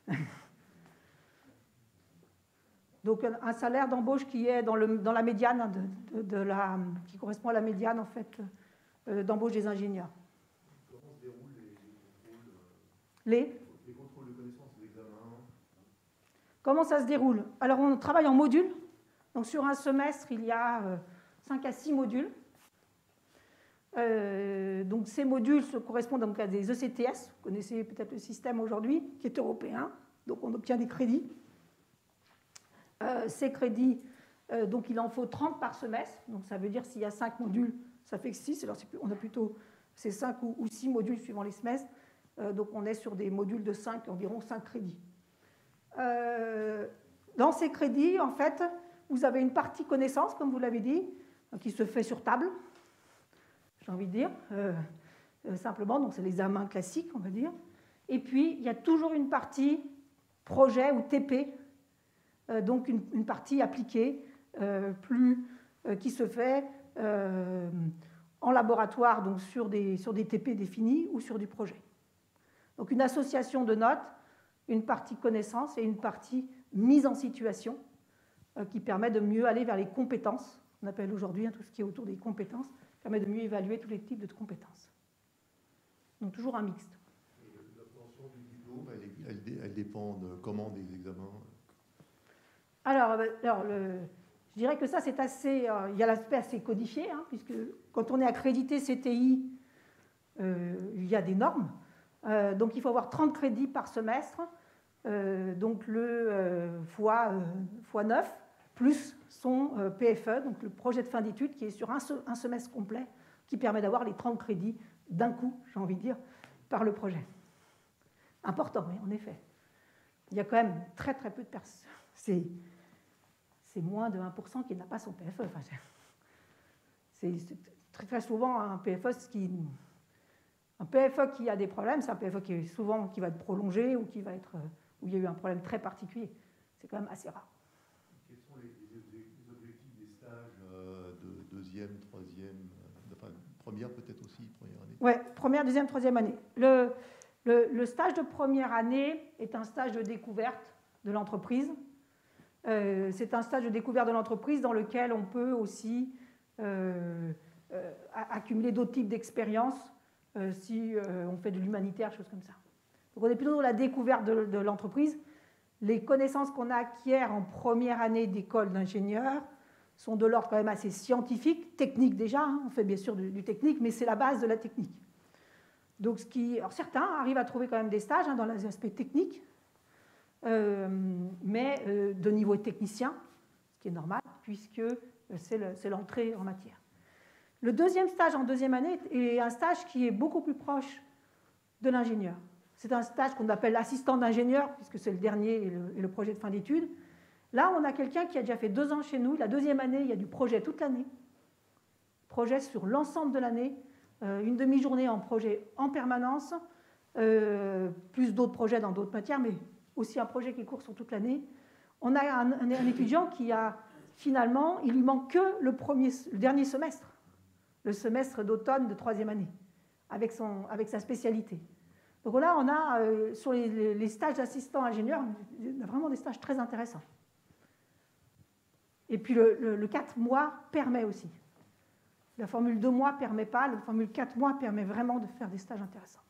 Donc, un salaire d'embauche qui est dans la médiane, qui correspond à la médiane en fait, d'embauche des ingénieurs. Comment se déroulent les contrôles Les contrôles de connaissances, les examens? Comment ça se déroule? Alors, on travaille en modules. Donc, sur un semestre, il y a 5 à 6 modules. Donc, ces modules correspondent donc à des ECTS. Vous connaissez peut-être le système aujourd'hui, qui est européen. Donc, on obtient des crédits. Ces crédits, donc, il en faut 30 par semestre. Donc, ça veut dire s'il y a 5 modules, ça fait que 6. Alors, on a plutôt ces 5 ou 6 modules suivant les semestres. Donc, on est sur des modules de 5, environ 5 crédits. Dans ces crédits, en fait, vous avez une partie connaissance, comme vous l'avez dit, qui se fait sur table, j'ai envie de dire, simplement, donc c'est l'examen classique, on va dire. Et puis, il y a toujours une partie projet ou TP, donc une partie appliquée, qui se fait en laboratoire, donc sur des TP définis ou sur du projet. Donc, une association de notes, une partie connaissance et une partie mise en situation qui permet de mieux aller vers les compétences. On appelle aujourd'hui tout ce qui est autour des compétences, permet de mieux évaluer tous les types de compétences. Donc toujours un mixte. L'obtention du diplôme, elle dépend de comment des examens? Alors je dirais que ça c'est assez... il y a l'aspect assez codifié, puisque quand on est accrédité CTI, il y a des normes. Donc il faut avoir 30 crédits par semestre, donc le fois 9, plus son PFE, donc le projet de fin d'études, qui est sur un semestre complet, qui permet d'avoir les 30 crédits d'un coup, j'ai envie de dire, par le projet. Important, oui, en effet. Il y a quand même très très peu de personnes. C'est moins de 1% qui n'a pas son PFE. Enfin, c'est très, très souvent un PFE qui a des problèmes, c'est un PFE qui va être prolongé ou où il y a eu un problème très particulier. C'est quand même assez rare. Quels sont les objectifs des stages de deuxième, troisième, enfin première peut-être aussi, première année? Oui, première, deuxième, troisième année. Le stage de première année est un stage de découverte de l'entreprise. C'est un stage de découverte de l'entreprise dans lequel on peut aussi accumuler d'autres types d'expériences si on fait de l'humanitaire, choses comme ça. Donc on est plutôt dans la découverte de l'entreprise. Les connaissances qu'on acquiert en première année d'école d'ingénieur sont de l'ordre quand même assez scientifique, technique déjà, on fait bien sûr du technique, mais c'est la base de la technique. Donc alors certains arrivent à trouver quand même des stages dans les aspects techniques, mais de niveau technicien, ce qui est normal, puisque c'est l'entrée en matière. Le deuxième stage en deuxième année est un stage qui est beaucoup plus proche de l'ingénieur. C'est un stage qu'on appelle assistant d'ingénieur, puisque c'est le dernier et le projet de fin d'études. Là, on a quelqu'un qui a déjà fait 2 ans chez nous. La deuxième année, il y a du projet toute l'année. Projet sur l'ensemble de l'année. Une demi-journée en projet en permanence, plus d'autres projets dans d'autres matières, mais aussi un projet qui court sur toute l'année. On a un étudiant qui a, finalement, il lui manque que le dernier semestre, le semestre d'automne de troisième année, avec sa spécialité. Donc là, on a, sur les stages d'assistant ingénieur, vraiment des stages très intéressants. Et puis le 4 mois permet aussi. La formule 2 mois ne permet pas, la formule 4 mois permet vraiment de faire des stages intéressants.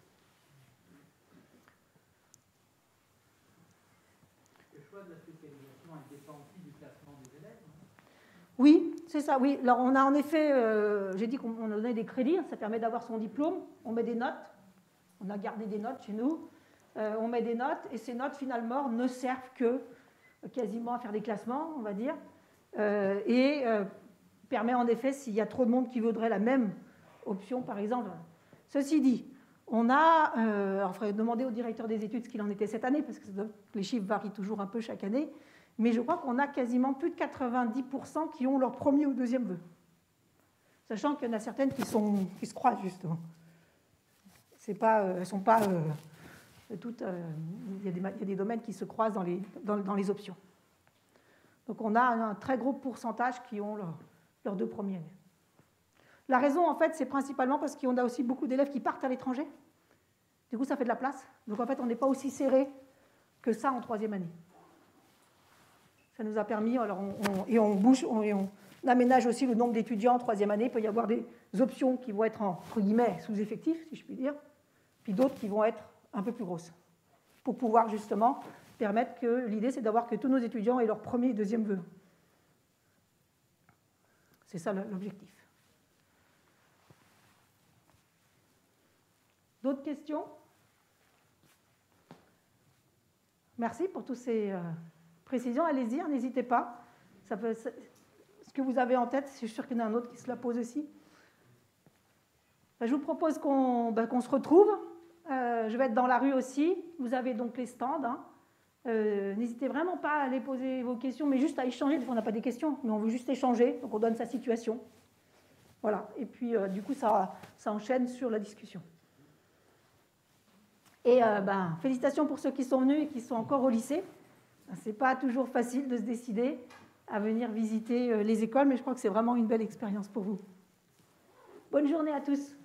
Le choix de la spécialisation dépend aussi du classement des élèves, non? Oui, c'est ça, oui. Alors on a en effet, j'ai dit qu'on donnait des crédits, ça permet d'avoir son diplôme, on met des notes. On a gardé des notes chez nous, on met des notes, et ces notes, finalement, ne servent que quasiment à faire des classements, on va dire, et permet en effet, s'il y a trop de monde qui voudrait la même option, par exemple. Ceci dit, on a, alors il faudrait demander au directeur des études ce qu'il en était cette année, parce que les chiffres varient toujours un peu chaque année, mais je crois qu'on a quasiment plus de 90% qui ont leur premier ou deuxième vœu. Sachant qu'il y en a certaines qui se croisent, justement. Elles ne sont pas toutes... Il y a des domaines qui se croisent dans les options. Donc on a un très gros pourcentage qui ont leurs deux premiers vœux. La raison, en fait, c'est principalement parce qu'on a aussi beaucoup d'élèves qui partent à l'étranger. Du coup, ça fait de la place. Donc, en fait, on n'est pas aussi serré que ça en troisième année. Ça nous a permis, alors on aménage aussi le nombre d'étudiants en troisième année. Il peut y avoir des options qui vont être, entre guillemets, sous-effectifs, si je puis dire, puis d'autres qui vont être un peu plus grosses, pour pouvoir justement permettre que l'idée, c'est d'avoir que tous nos étudiants aient leur premier et deuxième vœu. C'est ça l'objectif. D'autres questions? Merci pour toutes ces précisions. Allez-y, n'hésitez pas. Ce que vous avez en tête, je suis sûr qu'il y en a un autre qui se la pose aussi. Je vous propose qu'on se retrouve. Je vais être dans la rue aussi. Vous avez donc les stands. Hein. N'hésitez vraiment pas à aller poser vos questions, mais juste à échanger. Des fois, on n'a pas des questions, mais on veut juste échanger. Donc, on donne sa situation. Voilà. Et puis, du coup, ça enchaîne sur la discussion. Et félicitations pour ceux qui sont venus et qui sont encore au lycée. Ce n'est pas toujours facile de se décider à venir visiter les écoles, mais je crois que c'est vraiment une belle expérience pour vous. Bonne journée à tous.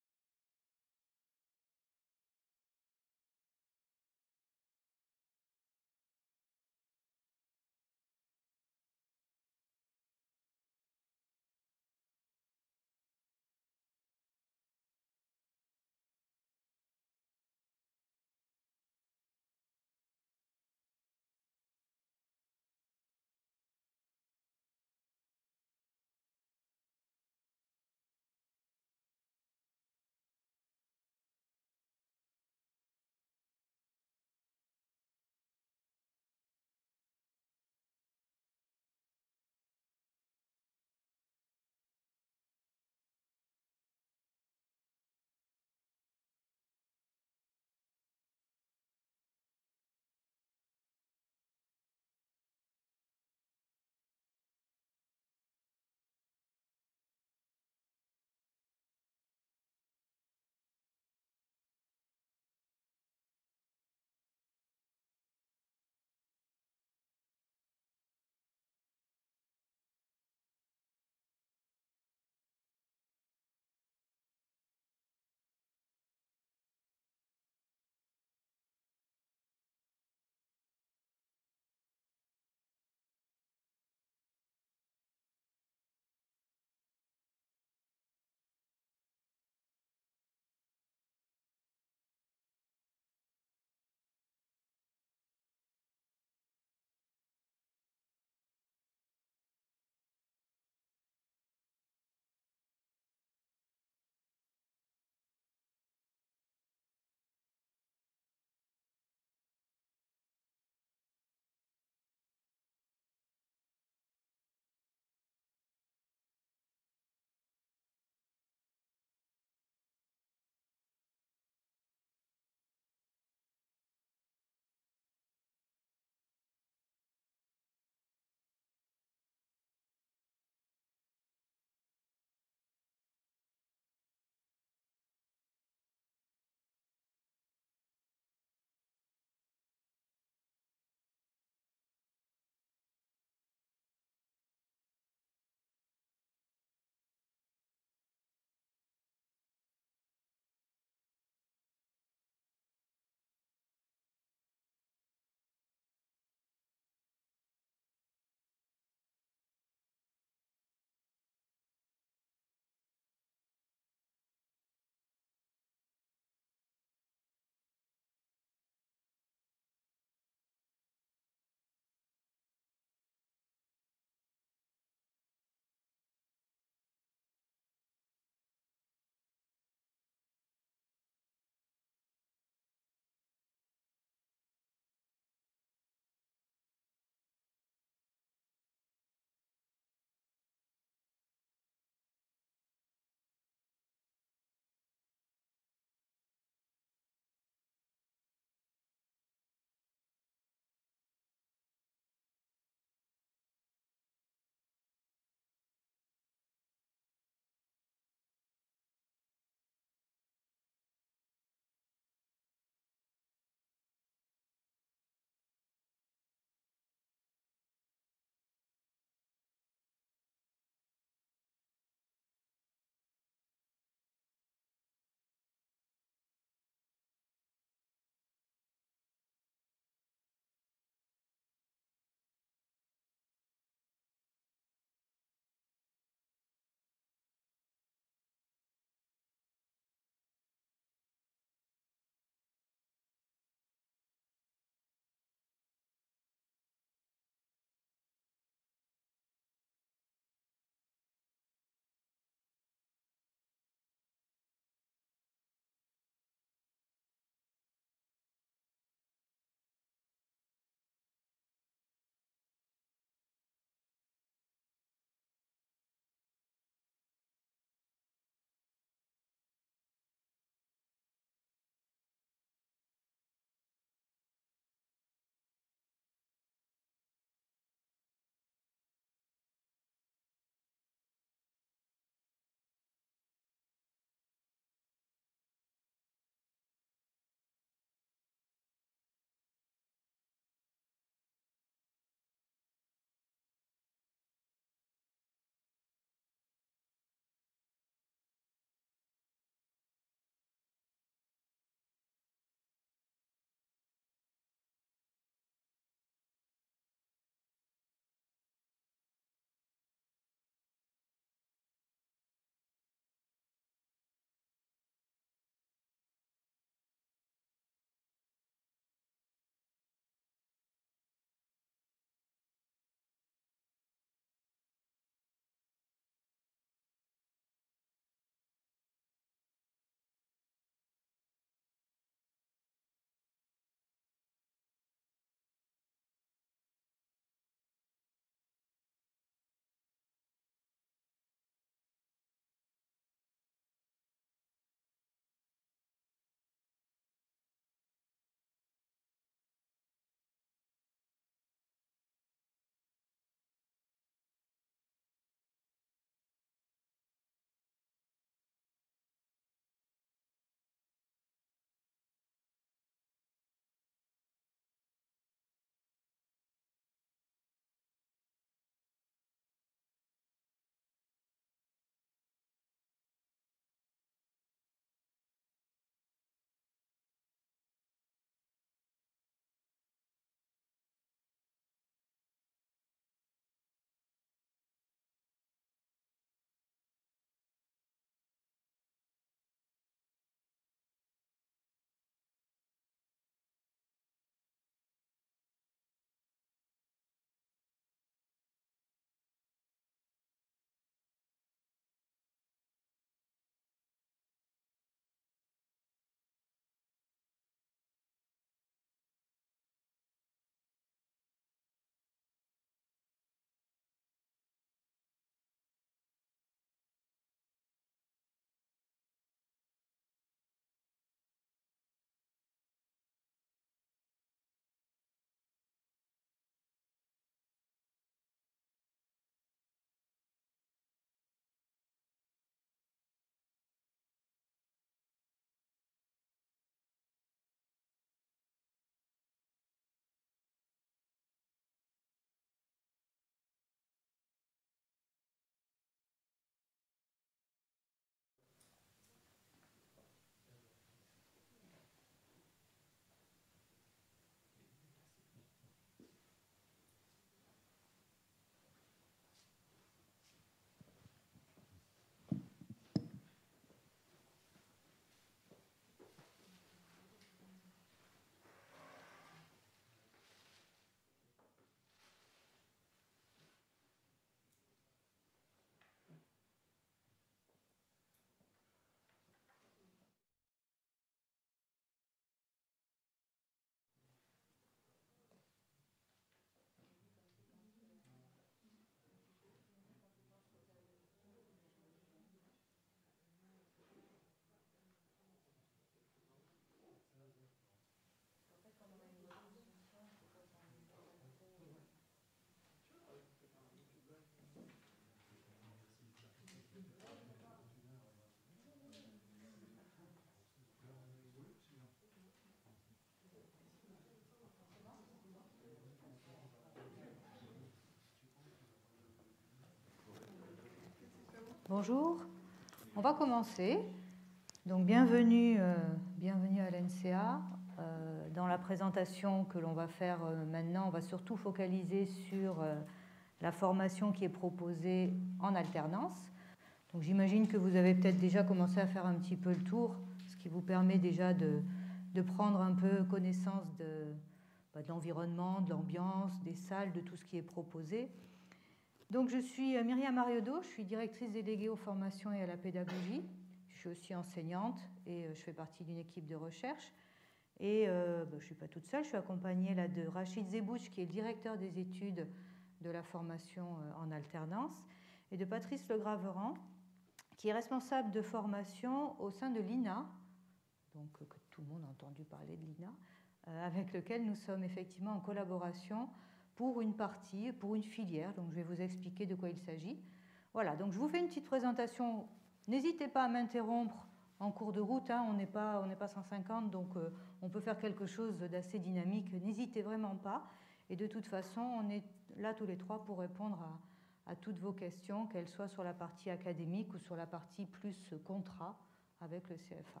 Bonjour, on va commencer. Donc bienvenue à l'NCA. Dans la présentation que l'on va faire maintenant, on va surtout focaliser sur la formation qui est proposée en alternance. Donc j'imagine que vous avez peut-être déjà commencé à faire un petit peu le tour, ce qui vous permet déjà de prendre un peu connaissance de l'environnement, de l'ambiance, des salles, de tout ce qui est proposé. Donc je suis Myriam Ariodo, je suis directrice déléguée aux formations et à la pédagogie. Je suis aussi enseignante et je fais partie d'une équipe de recherche. Et je ne suis pas toute seule, je suis accompagnée là de Rachid Zebouch, qui est le directeur des études de la formation en alternance, et de Patrice Legraveran, qui est responsable de formation au sein de l'INA, donc que tout le monde a entendu parler de l'INA, avec lequel nous sommes effectivement en collaboration pour une partie, pour une filière. Donc je vais vous expliquer de quoi il s'agit. Voilà, donc je vous fais une petite présentation. N'hésitez pas à m'interrompre en cours de route, hein. On n'est pas 150, donc on peut faire quelque chose d'assez dynamique. N'hésitez vraiment pas. Et de toute façon, on est là tous les trois pour répondre à toutes vos questions, qu'elles soient sur la partie académique ou sur la partie plus contrat avec le CFA.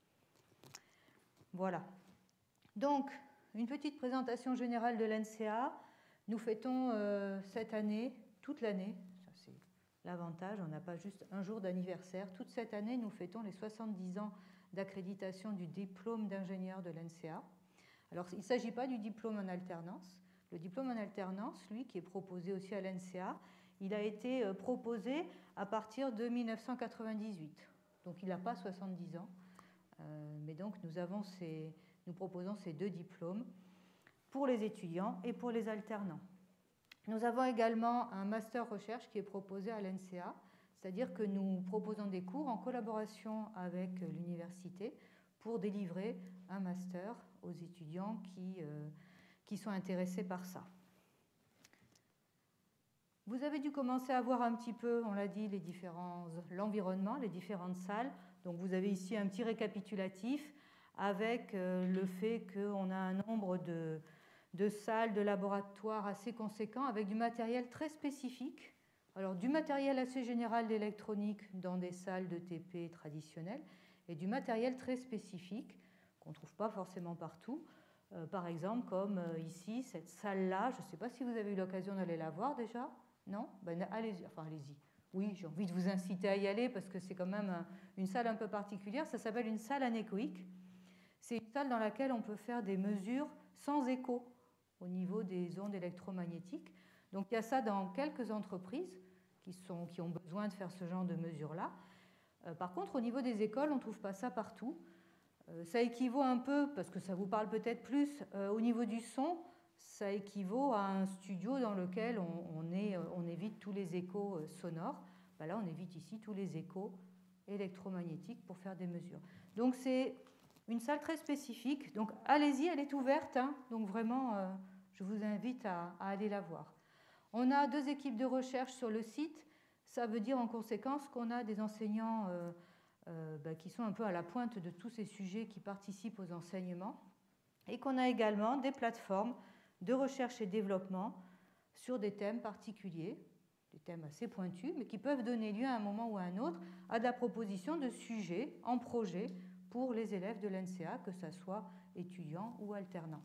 Voilà. Donc, une petite présentation générale de l'NCA. Nous fêtons cette année, toute l'année, ça c'est l'avantage, on n'a pas juste un jour d'anniversaire. Toute cette année, nous fêtons les 70 ans d'accréditation du diplôme d'ingénieur de l'NCA. Alors, il ne s'agit pas du diplôme en alternance. Le diplôme en alternance, lui, qui est proposé aussi à l'NCA, il a été proposé à partir de 1998. Donc, il n'a pas 70 ans. Mais donc, nous proposons ces deux diplômes pour les étudiants et pour les alternants. Nous avons également un master recherche qui est proposé à l'NCA, c'est-à-dire que nous proposons des cours en collaboration avec l'université pour délivrer un master aux étudiants qui sont intéressés par ça. Vous avez dû commencer à voir un petit peu, on l'a dit, l'environnement, les différentes salles. Donc vous avez ici un petit récapitulatif avec le fait qu'on a un nombre de salles, de laboratoires assez conséquents, avec du matériel très spécifique. Alors du matériel assez général d'électronique dans des salles de TP traditionnelles, et du matériel très spécifique qu'on ne trouve pas forcément partout. Par exemple, comme ici, cette salle-là, je ne sais pas si vous avez eu l'occasion d'aller la voir déjà. Non ? Ben, allez-y. Enfin, allez-y. Oui, j'ai envie de vous inciter à y aller parce que c'est quand même une salle un peu particulière. Ça s'appelle une salle anéchoïque. C'est une salle dans laquelle on peut faire des mesures sans écho au niveau des ondes électromagnétiques. Donc il y a ça dans quelques entreprises qui ont besoin de faire ce genre de mesures-là. Par contre, au niveau des écoles, on ne trouve pas ça partout. Ça équivaut un peu, parce que ça vous parle peut-être plus, au niveau du son, ça équivaut à un studio dans lequel on évite tous les échos sonores. Ben là, on évite ici tous les échos électromagnétiques pour faire des mesures. Donc c'est une salle très spécifique. Donc allez-y, elle est ouverte. Hein. Donc vraiment, je vous invite à aller la voir. On a 2 équipes de recherche sur le site. Ça veut dire en conséquence qu'on a des enseignants qui sont un peu à la pointe de tous ces sujets qui participent aux enseignements. Et qu'on a également des plateformes de recherche et développement sur des thèmes particuliers, des thèmes assez pointus, mais qui peuvent donner lieu à un moment ou à un autre à de la proposition de sujets en projet pour les élèves de l'NCA, que ce soit étudiants ou alternants.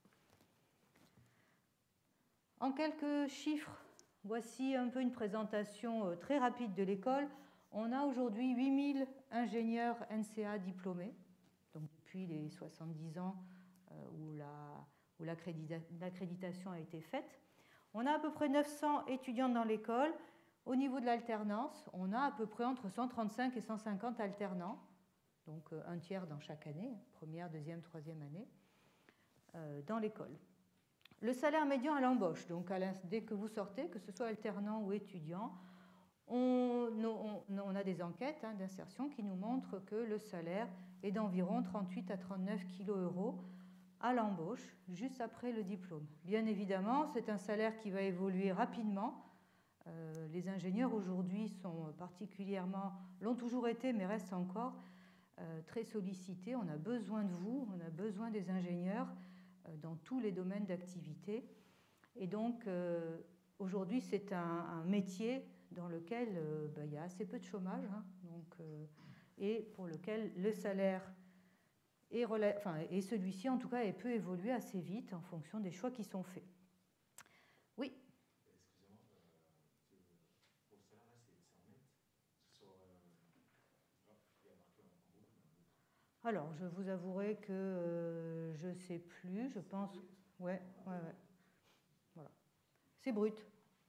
En quelques chiffres, voici un peu une présentation très rapide de l'école. On a aujourd'hui 8000 ingénieurs NCA diplômés, donc depuis les 70 ans où l'accréditation a été faite. On a à peu près 900 étudiants dans l'école. Au niveau de l'alternance, on a à peu près entre 135 et 150 alternants, donc un tiers dans chaque année, première, deuxième, troisième année, dans l'école. Le salaire médian à l'embauche, donc dès que vous sortez, que ce soit alternant ou étudiant, on a des enquêtes d'insertion qui nous montrent que le salaire est d'environ 38 à 39 kg € à l'embauche, juste après le diplôme. Bien évidemment, c'est un salaire qui va évoluer rapidement. Les ingénieurs aujourd'hui l'ont toujours été, mais restent encore très sollicités. On a besoin de vous, on a besoin des ingénieurs dans tous les domaines d'activité. Et donc, aujourd'hui, c'est un métier dans lequel il y a assez peu de chômage, hein, et pour lequel le salaire et celui-ci, en tout cas, peut évoluer assez vite en fonction des choix qui sont faits. Oui. Excusez-moi, pour le salaire, là, c'est en net sur, il y a marqué en brut. Alors, je vous avouerai que je ne sais plus, je pense... Ouais. Voilà. C'est brut.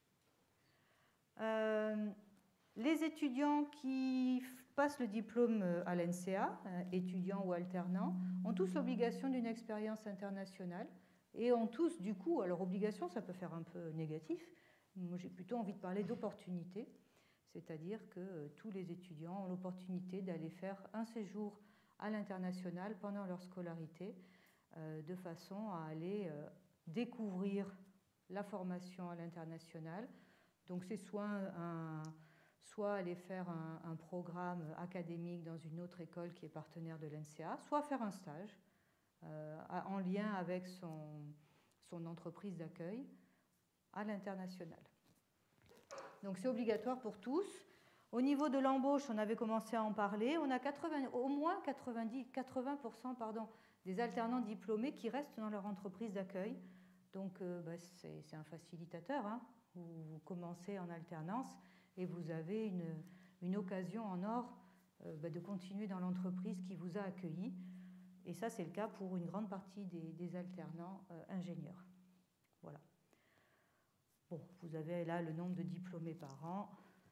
Les étudiants qui passent le diplôme à l'NCA, étudiants ou alternants, ont tous l'obligation d'une expérience internationale et ont tous, du coup, alors obligation, ça peut faire un peu négatif, moi j'ai plutôt envie de parler d'opportunité, c'est-à-dire que tous les étudiants ont l'opportunité d'aller faire un séjour à l'international pendant leur scolarité, de façon à aller découvrir la formation à l'international. Donc c'est soit aller faire un programme académique dans une autre école qui est partenaire de l'NCA, soit faire un stage en lien avec son entreprise d'accueil à l'international. Donc c'est obligatoire pour tous. Au niveau de l'embauche, on avait commencé à en parler. On a au moins 80% des alternants diplômés qui restent dans leur entreprise d'accueil. Donc c'est un facilitateur, hein. Vous commencez en alternance et vous avez une occasion en or de continuer dans l'entreprise qui vous a accueilli. Et ça, c'est le cas pour une grande partie des alternants ingénieurs. Voilà. Bon, vous avez là le nombre de diplômés par an.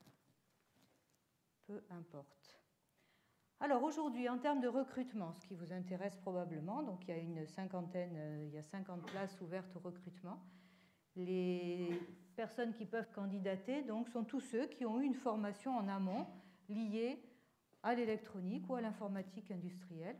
Peu importe. Alors aujourd'hui, en termes de recrutement, ce qui vous intéresse probablement, donc il y a 50 places ouvertes au recrutement. Les personnes qui peuvent candidater donc, sont tous ceux qui ont eu une formation en amont liée à l'électronique ou à l'informatique industrielle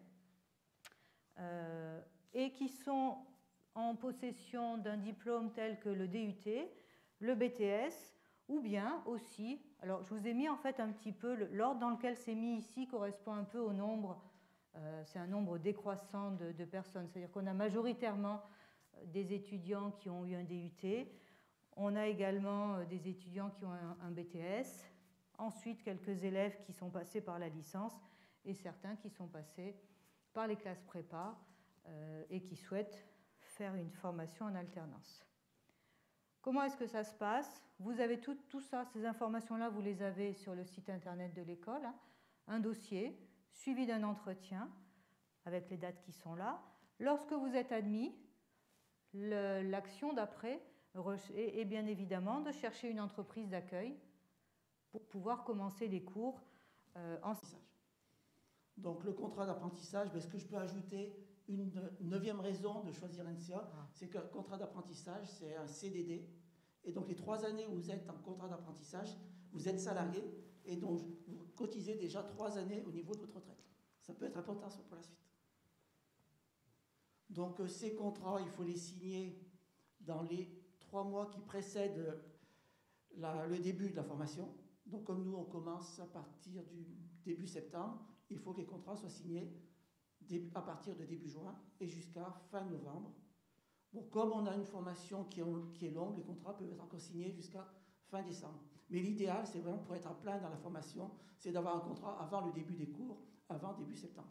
et qui sont en possession d'un diplôme tel que le DUT, le BTS ou bien aussi, alors je vous ai mis en fait un petit peu, l'ordre dans lequel c'est mis ici correspond un peu au nombre, c'est un nombre décroissant de personnes, c'est-à-dire qu'on a majoritairement des étudiants qui ont eu un DUT, on a également des étudiants qui ont un BTS, ensuite quelques élèves qui sont passés par la licence et certains qui sont passés par les classes prépa et qui souhaitent faire une formation en alternance. Comment est-ce que ça se passe? Vous avez tout ça, ces informations-là, vous les avez sur le site internet de l'école, hein, un dossier suivi d'un entretien avec les dates qui sont là. Lorsque vous êtes admis, l'action d'après est bien évidemment de chercher une entreprise d'accueil pour pouvoir commencer les cours en apprentissage. Donc le contrat d'apprentissage, est-ce que je peux ajouter une 9e raison de choisir l'NCA? C'est que le contrat d'apprentissage, c'est un CDD. Et donc les 3 années où vous êtes en contrat d'apprentissage, vous êtes salarié et donc vous cotisez déjà 3 années au niveau de votre retraite. Ça peut être important pour la suite. Donc ces contrats, il faut les signer dans les 3 mois qui précèdent le début de la formation. Donc comme nous, on commence à partir du début septembre, il faut que les contrats soient signés à partir de début juin et jusqu'à fin novembre. Bon, comme on a une formation qui est longue, les contrats peuvent être encore signés jusqu'à fin décembre. Mais l'idéal, c'est vraiment pour être à plein dans la formation, c'est d'avoir un contrat avant le début des cours, avant début septembre.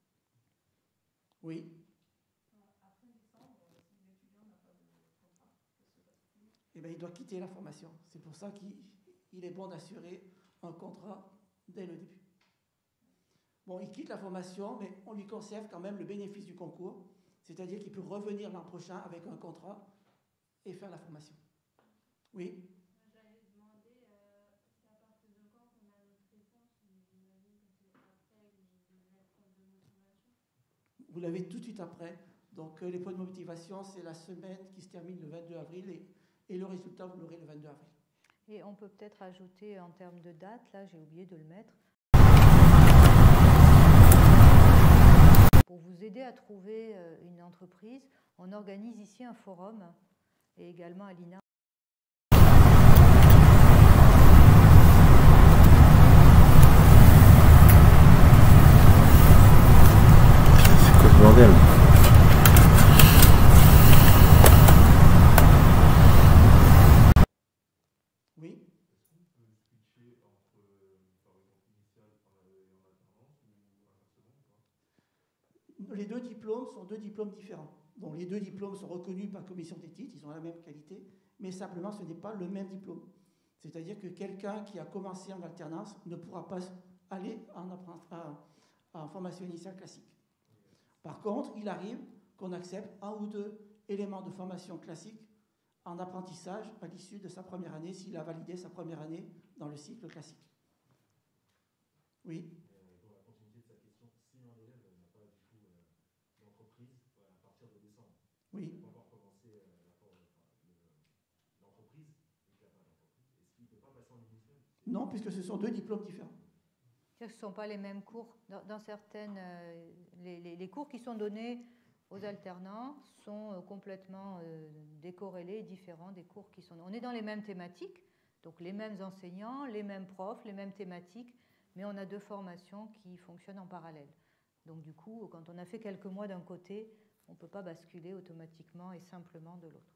Oui. Après décembre, si l'étudiant n'a pas de contrat, qu'est-ce que ça signifie? Eh bien, il doit quitter la formation. C'est pour ça qu'il est bon d'assurer un contrat dès le début. Bon, il quitte la formation, mais on lui conserve quand même le bénéfice du concours, c'est-à-dire qu'il peut revenir l'an prochain avec un contrat et faire la formation. Oui. J'allais demander, c'est à partir de quand qu'on a notre réponse, mais j'imagine que c'est après les lettres de motivation. Vous l'avez tout de suite après. Donc les points de motivation, c'est la semaine qui se termine le 22 avril et le résultat, vous l'aurez le 22 avril. Et on peut peut-être ajouter en termes de date, là j'ai oublié de le mettre, pour vous aider à trouver une entreprise, on organise ici un forum et également à l'INA. C'est quoi ce bordel? Oui. les deux diplômes sont deux diplômes différents. Donc les deux diplômes sont reconnus par commission des titres, ils ont la même qualité, mais simplement ce n'est pas le même diplôme. C'est-à-dire que quelqu'un qui a commencé en alternance ne pourra pas aller en formation initiale classique. Par contre, il arrive qu'on accepte un ou deux éléments de formation classique en apprentissage à l'issue de sa première année, s'il a validé sa première année dans le cycle classique. Oui. Dans la continuité de sa question, si un élève n'a pas du tout l'entreprise à partir de décembre, oui. il n'a pas encore commencé l'entreprise et qu'il n'a pas d'entreprise, est-ce qu'il ne peut pas passer en initiale? Non, puisque ce sont deux diplômes différents. Ce ne sont pas les mêmes cours. Dans certaines, les cours qui sont donnés aux alternants sont complètement décorrélés, différents des cours qui sont... On est dans les mêmes thématiques, donc les mêmes enseignants, les mêmes profs, les mêmes thématiques, mais on a deux formations qui fonctionnent en parallèle. Donc du coup, quand on a fait quelques mois d'un côté, on ne peut pas basculer automatiquement et simplement de l'autre.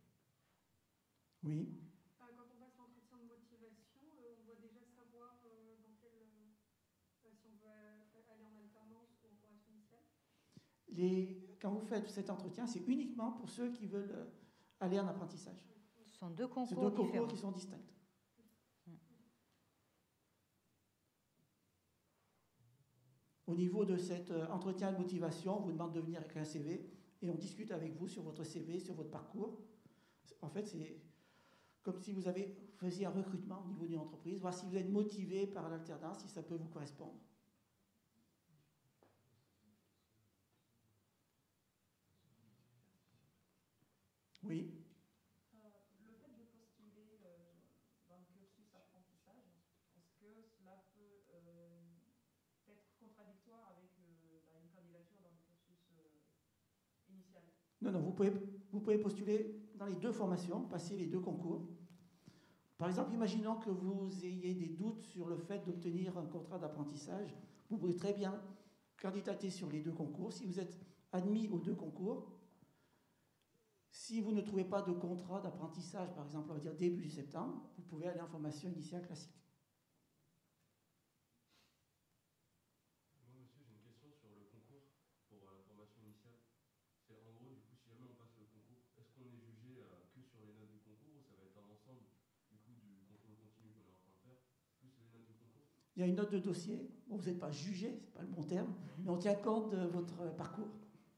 Oui. Quand on passe l'entretien de motivation, on doit déjà savoir dans quel, si on veut aller en alternance ou en formation initiale. Quand vous faites cet entretien, c'est uniquement pour ceux qui veulent aller en apprentissage. Ce sont deux concours, qui sont distincts. Au niveau de cet entretien de motivation, on vous demande de venir avec un CV et on discute avec vous sur votre CV, sur votre parcours. En fait, c'est comme si vous faisiez un recrutement au niveau d'une entreprise, voir si vous êtes motivé par l'alternance, si ça peut vous correspondre. Oui. Le fait de postuler dans le cursus apprentissage, est-ce que cela peut être contradictoire avec une candidature dans le cursus initial? Non, vous pouvez postuler dans les deux formations, passer les deux concours. Par exemple, imaginons que vous ayez des doutes sur le fait d'obtenir un contrat d'apprentissage. Vous pouvez très bien candidater sur les deux concours. Si vous êtes admis aux deux concours, si vous ne trouvez pas de contrat d'apprentissage, par exemple, on va dire début septembre, vous pouvez aller en formation initiale classique. Moi, monsieur, j'ai une question sur le concours pour la formation initiale. C'est en gros, du coup, si jamais on passe le concours, est-ce qu'on est jugé que sur les notes du concours ou ça va être un ensemble du coup du contrôle continu qu'on est en train de faire, plus les notes du concours? Il y a une note de dossier. Bon, vous n'êtes pas jugé, c'est pas le bon terme, mais on tient compte de votre parcours.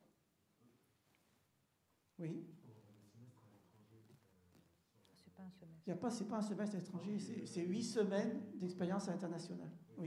Oui. C'est pas un semestre. C'est pas un semestre étranger, c'est 8 semaines d'expérience internationale. Oui.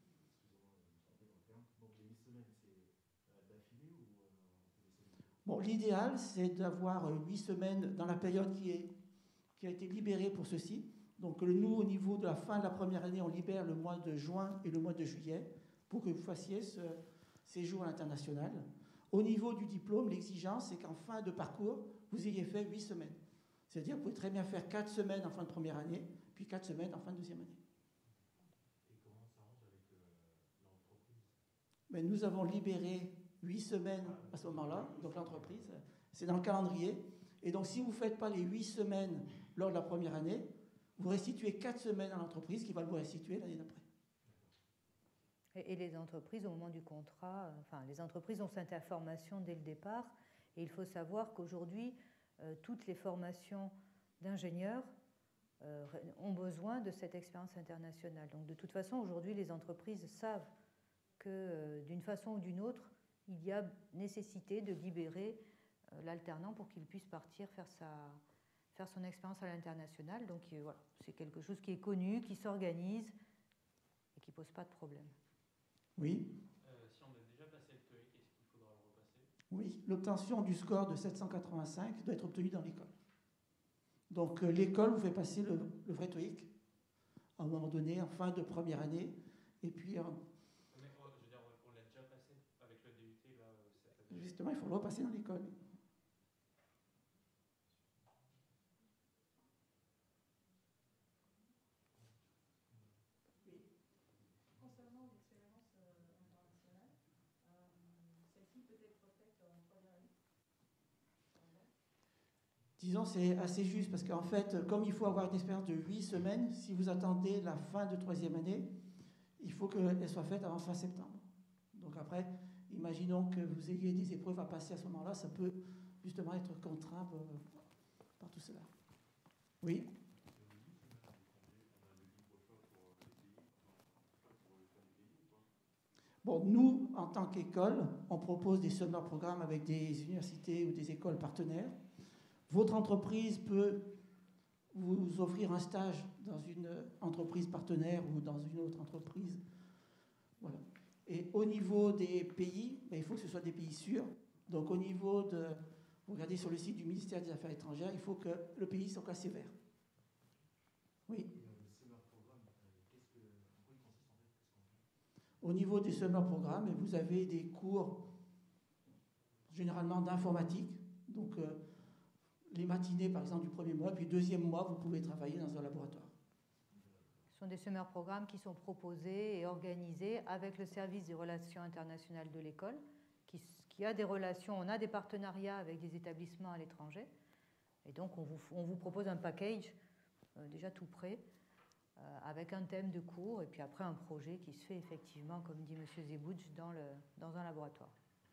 Donc les 8 semaines, c'est d'affilée ou Bon, l'idéal, c'est d'avoir 8 semaines dans la période qui a été libérée pour ceci. Donc nous, au niveau de la fin de la première année, on libère le mois de juin et le mois de juillet pour que vous fassiez ce séjour à l'international. Au niveau du diplôme, l'exigence, c'est qu'en fin de parcours, vous ayez fait 8 semaines. C'est-à-dire que vous pouvez très bien faire 4 semaines en fin de première année, puis 4 semaines en fin de deuxième année. Et comment ça s'arrange avec l'entreprise? Mais nous avons libéré 8 semaines à ce moment-là, donc l'entreprise, c'est dans le calendrier. Et donc si vous ne faites pas les 8 semaines lors de la première année, vous restituez 4 semaines à l'entreprise qui va vous restituer l'année d'après. Et les entreprises, au moment du contrat, les entreprises ont cette information dès le départ. Et il faut savoir qu'aujourd'hui, toutes les formations d'ingénieurs ont besoin de cette expérience internationale. Donc de toute façon, aujourd'hui, les entreprises savent que d'une façon ou d'une autre, il y a nécessité de libérer l'alternant pour qu'il puisse partir faire son expérience à l'international. Donc voilà, c'est quelque chose qui est connu, qui s'organise et qui ne pose pas de problème. Oui. Si on a déjà passé le TOEIC, est-ce qu'il faudra le repasser? Oui, l'obtention du score de 785 doit être obtenue dans l'école. Donc l'école vous fait passer le vrai TOEIC à un moment donné, en fin de première année, et puis... Mais, je veux dire, on l'a déjà passé avec le DUT, là, cette année. Justement, il faut le repasser dans l'école. Concernant l'expérience internationale, celle-ci peut être faite en première année? Disons, c'est assez juste, parce qu'en fait, comme il faut avoir une expérience de 8 semaines, si vous attendez la fin de troisième année, il faut qu'elle soit faite avant fin septembre. Donc après, imaginons que vous ayez des épreuves à passer à ce moment-là, ça peut justement être contraint par tout cela. Oui. Bon, nous, en tant qu'école, on propose des summer programmes avec des universités ou des écoles partenaires. Votre entreprise peut vous offrir un stage dans une entreprise partenaire ou dans une autre entreprise. Voilà. Et au niveau des pays, il faut que ce soit des pays sûrs. Donc au niveau de... Vous regardez sur le site du ministère des Affaires étrangères, il faut que le pays soit classé vert. Oui. Au niveau des summer programmes, vous avez des cours généralement d'informatique. Donc les matinées, par exemple, du premier mois, puis deuxième mois, vous pouvez travailler dans un laboratoire. Ce sont des summer programmes qui sont proposés et organisés avec le service des relations internationales de l'école, qui a des relations, on a des partenariats avec des établissements à l'étranger. Et donc, on vous propose un package déjà tout prêt, avec un thème de cours et puis après un projet qui se fait effectivement, comme dit M. Zebouch, dans un laboratoire.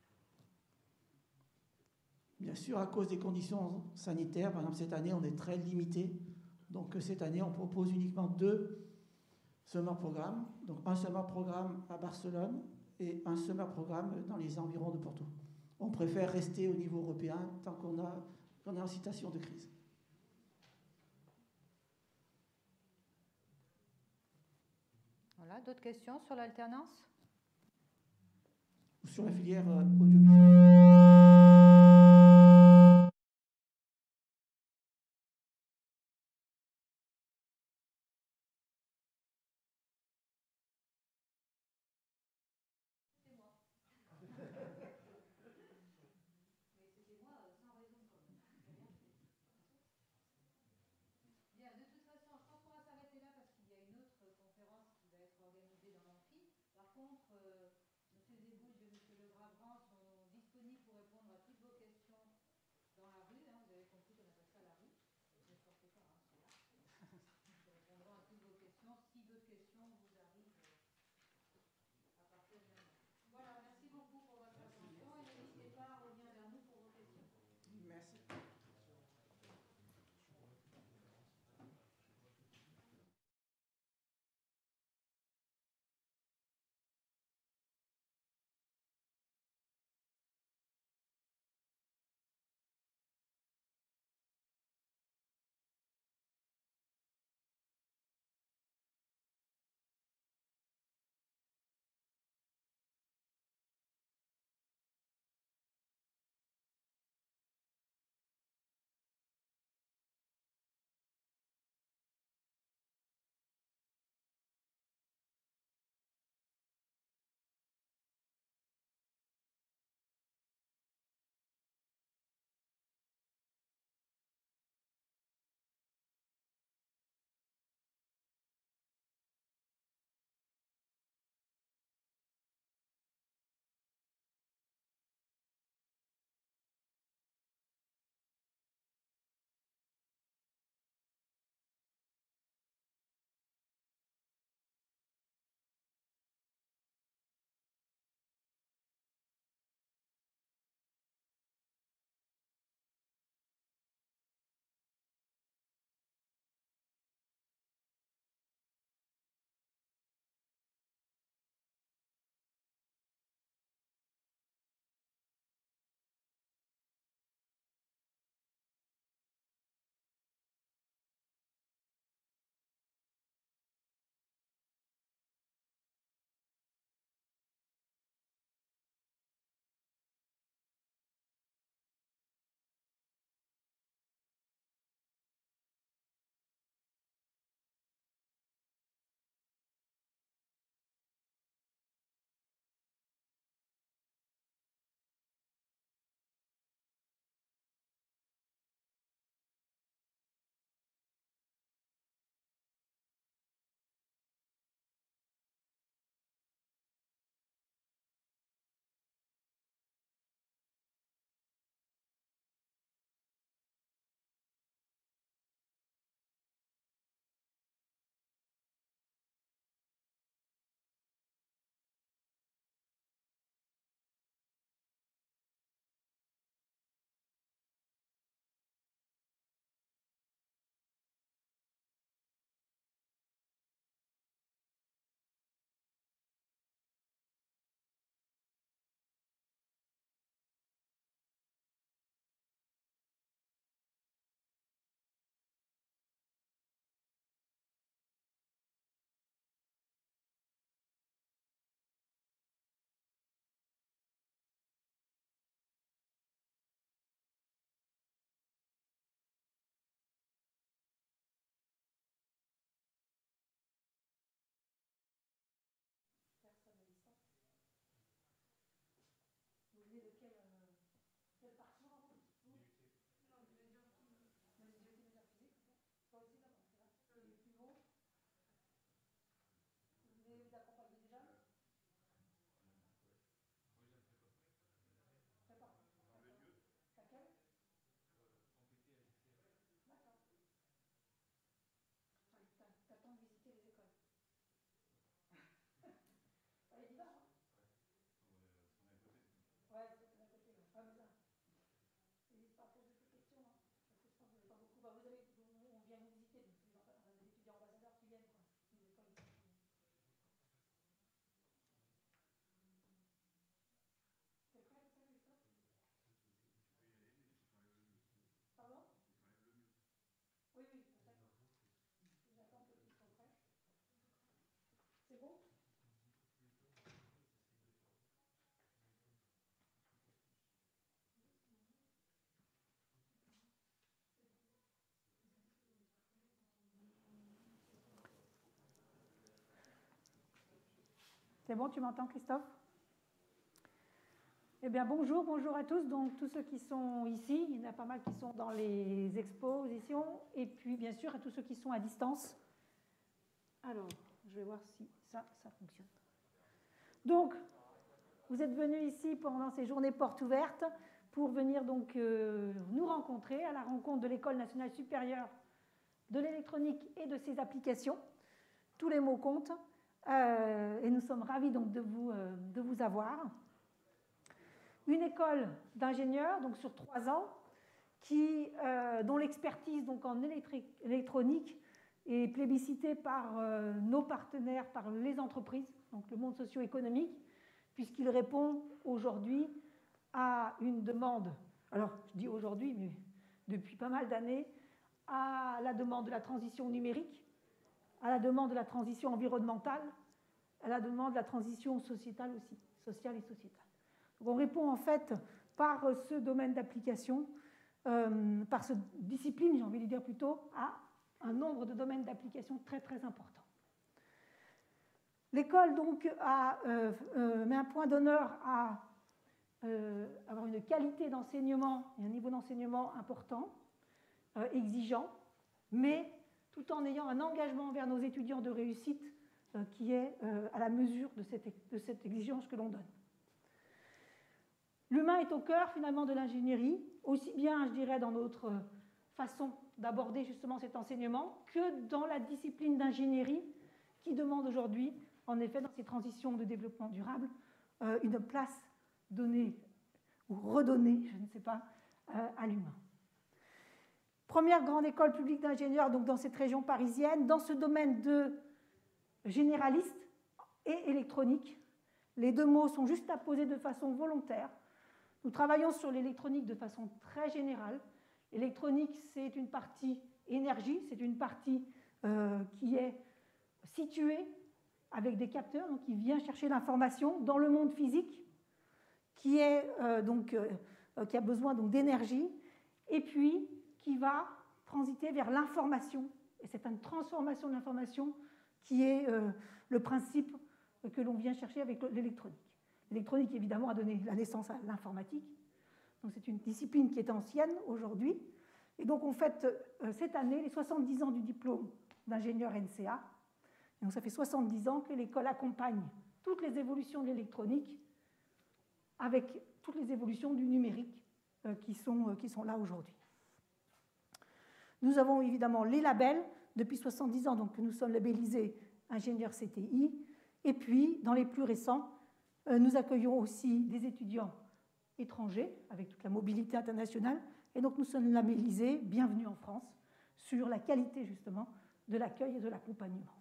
Bien sûr, à cause des conditions sanitaires, par exemple, cette année, on est très limité. Donc, cette année, on propose uniquement 2 summer programmes. Donc, un summer programme à Barcelone et un summer programme dans les environs de Porto. On préfère rester au niveau européen tant qu'on est en situation de crise. Voilà, d'autres questions sur l'alternance? Ou sur la filière audiovisuelle? Dans la rue, hein, vous avez compris qu'on appelle ça la rue. Ne sortez pas, hein, c'est là. Nous répondrons à toutes vos questions si d'autres questions vous arrivent à partir de maintenant. Voilà, merci beaucoup pour votre attention et n'hésitez pas à revenir vers nous pour vos questions. Merci. C'est bon, tu m'entends, Christophe? Eh bien, bonjour à tous. Donc, tous ceux qui sont ici, il y en a pas mal qui sont dans les expositions, et puis, bien sûr, à tous ceux qui sont à distance. Alors, je vais voir si ça fonctionne. Donc, vous êtes venus ici pendant ces journées portes ouvertes pour venir donc nous rencontrer à la rencontre de l'École nationale supérieure de l'électronique et de ses applications. Tous les mots comptent, et nous sommes ravis donc de vous avoir. Une école d'ingénieurs, donc sur 3 ans, dont l'expertise donc en électronique est plébiscitée par nos partenaires, par les entreprises, donc le monde socio-économique, puisqu'il répond aujourd'hui à une demande, alors je dis aujourd'hui, mais depuis pas mal d'années, à la demande de la transition numérique, à la demande de la transition environnementale, à la demande de la transition sociétale aussi, sociale et sociétale. Donc on répond en fait par ce domaine d'application, par cette discipline, j'ai envie de dire plutôt, à un nombre de domaines d'application très très important. L'école donc met un point d'honneur à avoir une qualité d'enseignement et un niveau d'enseignement important, exigeant, mais tout en ayant un engagement envers nos étudiants de réussite qui est à la mesure de cette exigence que l'on donne. L'humain est au cœur finalement de l'ingénierie, aussi bien, je dirais, dans notre façon d'aborder justement cet enseignement que dans la discipline d'ingénierie qui demande aujourd'hui, en effet, dans ces transitions de développement durable, une place donnée ou redonnée, je ne sais pas, à l'humain. Première grande école publique d'ingénieurs donc dans cette région parisienne, dans ce domaine de généraliste et électronique. Les deux mots sont juste apposés de façon volontaire. Nous travaillons sur l'électronique de façon très générale. L'électronique, c'est une partie énergie, c'est une partie qui est située avec des capteurs, donc qui vient chercher l'information dans le monde physique, qui a besoin d'énergie, et puis qui va transiter vers l'information. Et c'est une transformation de l'information qui est le principe que l'on vient chercher avec l'électronique. L'électronique, évidemment, a donné la naissance à l'informatique. Donc c'est une discipline qui est ancienne aujourd'hui. Et donc on fête cette année les 70 ans du diplôme d'ingénieur NCA. Et donc ça fait 70 ans que l'école accompagne toutes les évolutions de l'électronique avec toutes les évolutions du numérique qui sont là aujourd'hui. Nous avons évidemment les labels depuis 70 ans, donc nous sommes labellisés ingénieurs CTI. Et puis, dans les plus récents, nous accueillons aussi des étudiants étrangers avec toute la mobilité internationale. Et donc, nous sommes labellisés Bienvenue en France sur la qualité justement de l'accueil et de l'accompagnement.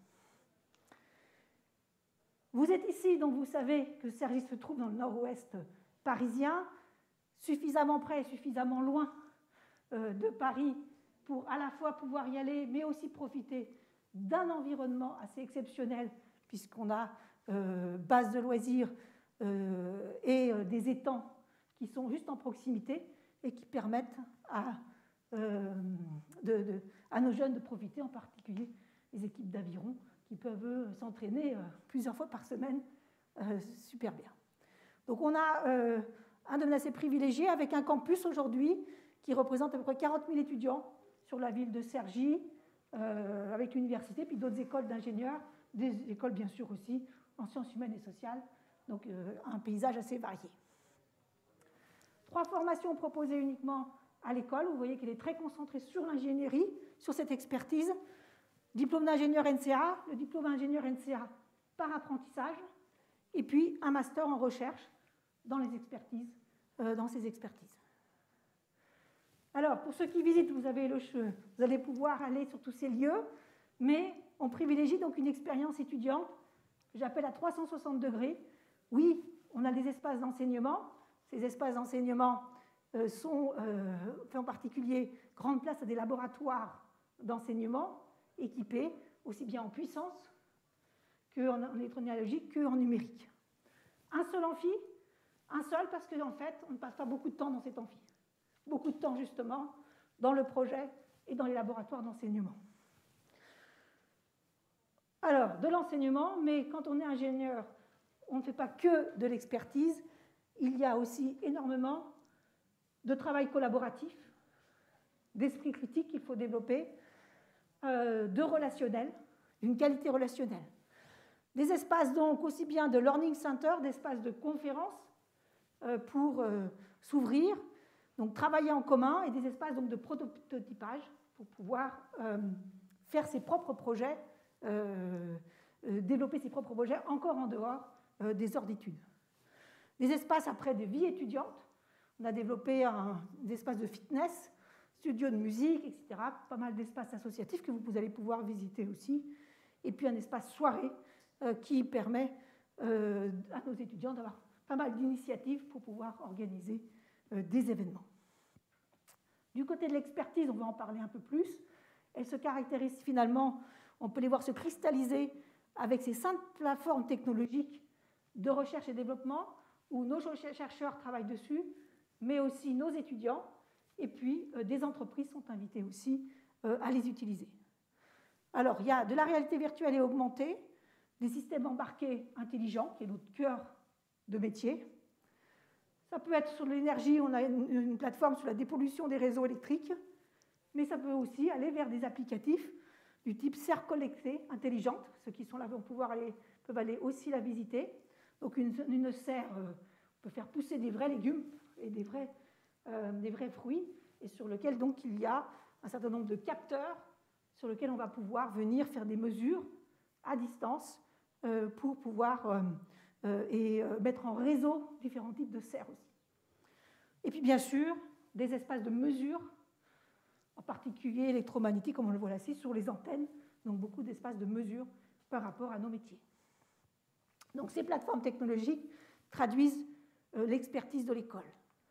Vous êtes ici, donc vous savez que Cergy se trouve dans le nord-ouest parisien, suffisamment près et suffisamment loin de Paris pour à la fois pouvoir y aller, mais aussi profiter d'un environnement assez exceptionnel, puisqu'on a base de loisirs et des étangs qui sont juste en proximité et qui permettent à nos jeunes de profiter, en particulier les équipes d'aviron, qui peuvent s'entraîner plusieurs fois par semaine super bien. Donc on a un domaine assez privilégié avec un campus aujourd'hui qui représente à peu près 40 000 étudiants sur la ville de Cergy, avec l'université, puis d'autres écoles d'ingénieurs, des écoles bien sûr aussi en sciences humaines et sociales, donc un paysage assez varié. 3 formations proposées uniquement à l'école, vous voyez qu'elle est très concentrée sur l'ingénierie, sur cette expertise. Diplôme d'ingénieur NCA, le diplôme d'ingénieur NCA par apprentissage, et puis un master en recherche dans les expertises, dans ces expertises. Alors, pour ceux qui visitent, vous allez pouvoir aller sur tous ces lieux, mais on privilégie donc une expérience étudiante, j'appelle à 360 degrés. Oui, on a des espaces d'enseignement. Ces espaces d'enseignement font en particulier grande place à des laboratoires d'enseignement équipés aussi bien en puissance qu'en électroanalogique qu'en numérique. Un seul amphi, un seul parce qu'en fait, on ne passe pas beaucoup de temps dans cet amphi. Beaucoup de temps, justement, dans le projet et dans les laboratoires d'enseignement. Alors, de l'enseignement, mais quand on est ingénieur on ne fait pas que de l'expertise, il y a aussi énormément de travail collaboratif, d'esprit critique qu'il faut développer, de relationnel, d'une qualité relationnelle. Des espaces donc aussi bien de learning center, d'espaces de conférence pour s'ouvrir, donc travailler en commun, et des espaces donc de prototypage pour pouvoir faire ses propres projets, développer ses propres projets encore en dehors des heures d'études. Des espaces après de vie étudiante, on a développé des espaces de fitness, studio de musique, etc. Pas mal d'espaces associatifs que vous allez pouvoir visiter aussi. Et puis un espace soirée qui permet à nos étudiants d'avoir pas mal d'initiatives pour pouvoir organiser des événements. Du côté de l'expertise, on va en parler un peu plus. Elle se caractérise finalement, on peut les voir se cristalliser avec ces 5 plateformes technologiques de recherche et développement où nos chercheurs travaillent dessus, mais aussi nos étudiants. Et puis, des entreprises sont invitées aussi à les utiliser. Alors, il y a de la réalité virtuelle et augmentée, des systèmes embarqués intelligents, qui est notre cœur de métier. Ça peut être sur l'énergie, on a une plateforme sur la dépollution des réseaux électriques, mais ça peut aussi aller vers des applicatifs du type serre collectée intelligente. Ceux qui sont là peuvent aller aussi la visiter. Donc, une serre peut faire pousser des vrais légumes et des vrais fruits, et sur lequel donc il y a un certain nombre de capteurs sur lesquels on va pouvoir venir faire des mesures à distance pour pouvoir mettre en réseau différents types de serres aussi. Et puis bien sûr, des espaces de mesure, en particulier électromagnétiques, comme on le voit là ici, sur les antennes, donc beaucoup d'espaces de mesure par rapport à nos métiers. Donc ces plateformes technologiques traduisent l'expertise de l'école.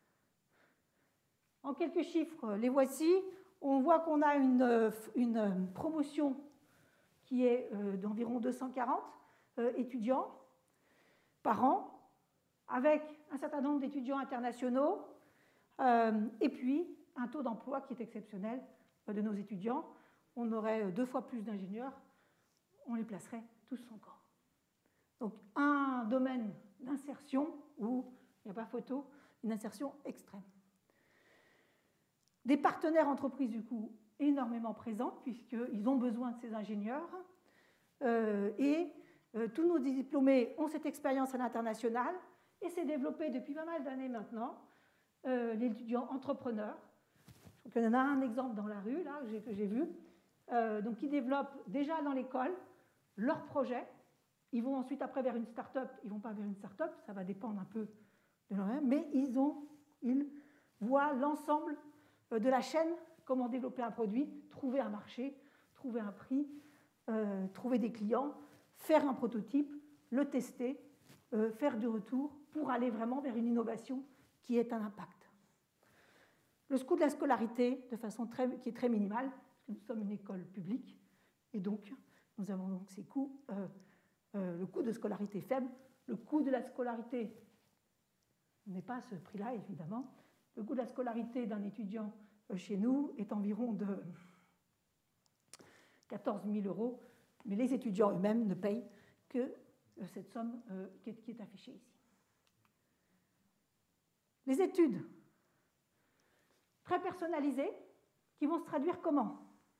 En quelques chiffres, les voici. On voit qu'on a une promotion qui est d'environ 240 étudiants par an, avec un certain nombre d'étudiants internationaux, et puis un taux d'emploi qui est exceptionnel de nos étudiants. On aurait 2 fois plus d'ingénieurs, on les placerait tous encore. Donc un domaine d'insertion où il n'y a pas photo, une insertion extrême. Des partenaires entreprises, du coup, énormément présents, puisqu'ils ont besoin de ces ingénieurs. Tous nos diplômés ont cette expérience à l'international, et c'est développé depuis pas mal d'années maintenant, les étudiants entrepreneurs. Je crois qu'il y en a un exemple dans la rue, là, que j'ai vu, donc qui développent déjà dans l'école leur projet. Ils vont ensuite après vers une start-up, ils ne vont pas vers une start-up, ça va dépendre un peu de leur... Mais ils voient l'ensemble de la chaîne, comment développer un produit, trouver un marché, trouver un prix, trouver des clients, faire un prototype, le tester, faire du retour pour aller vraiment vers une innovation qui ait un impact. Le coût de la scolarité, de façon qui est très minimale, parce que nous sommes une école publique, et donc nous avons donc ces coûts, le coût de scolarité faible, le coût de la scolarité n'est pas à ce prix-là, évidemment. Le coût de la scolarité d'un étudiant chez nous est environ de 14 000 €, mais les étudiants eux-mêmes ne payent que cette somme qui est affichée ici. Les études très personnalisées qui vont se traduire comment?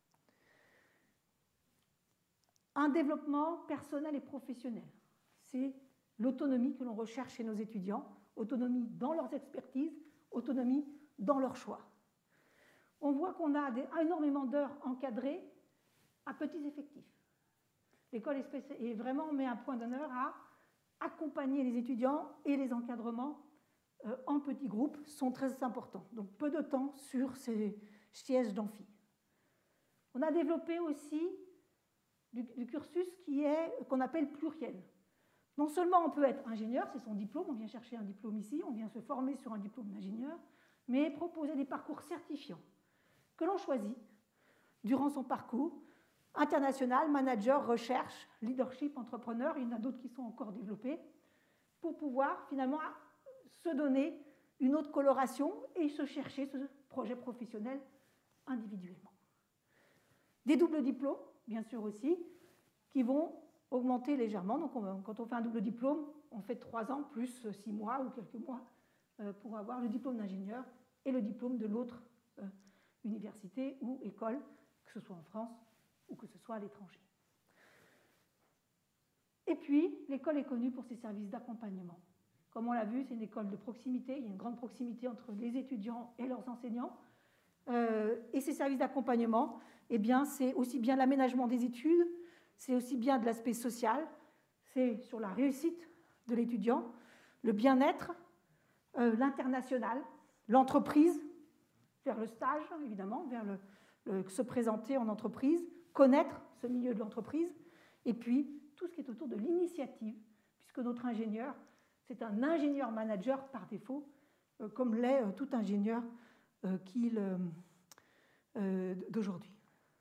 Un développement personnel et professionnel. C'est l'autonomie que l'on recherche chez nos étudiants, autonomie dans leurs expertises, autonomie dans leurs choix. On voit qu'on a énormément d'heures encadrées à petits effectifs. L'école est vraiment met un point d'honneur à accompagner les étudiants, et les encadrements en petits groupes sont très importants. Donc peu de temps sur ces sièges d'amphi. On a développé aussi du cursus qu'on appelle pluriel. Non seulement on peut être ingénieur, c'est son diplôme, on vient chercher un diplôme ici, on vient se former sur un diplôme d'ingénieur, mais proposer des parcours certifiants que l'on choisit durant son parcours, international, manager, recherche, leadership, entrepreneur, il y en a d'autres qui sont encore développés, pour pouvoir finalement se donner une autre coloration et se chercher ce projet professionnel individuellement. Des doubles diplômes, bien sûr aussi, qui vont augmenter légèrement. Donc quand on fait un double diplôme, on fait 3 ans plus 6 mois ou quelques mois pour avoir le diplôme d'ingénieur et le diplôme de l'autre université ou école, que ce soit en France ou que ce soit à l'étranger. Et puis, l'école est connue pour ses services d'accompagnement. Comme on l'a vu, c'est une école de proximité, il y a une grande proximité entre les étudiants et leurs enseignants. Et ces services d'accompagnement, eh bien, c'est aussi bien l'aménagement des études, c'est aussi bien de l'aspect social, c'est sur la réussite de l'étudiant, le bien-être, l'international, l'entreprise, vers le stage, évidemment, vers se présenter en entreprise, connaître ce milieu de l'entreprise, et puis tout ce qui est autour de l'initiative, puisque notre ingénieur, c'est un ingénieur-manager par défaut, comme l'est tout ingénieur d'aujourd'hui.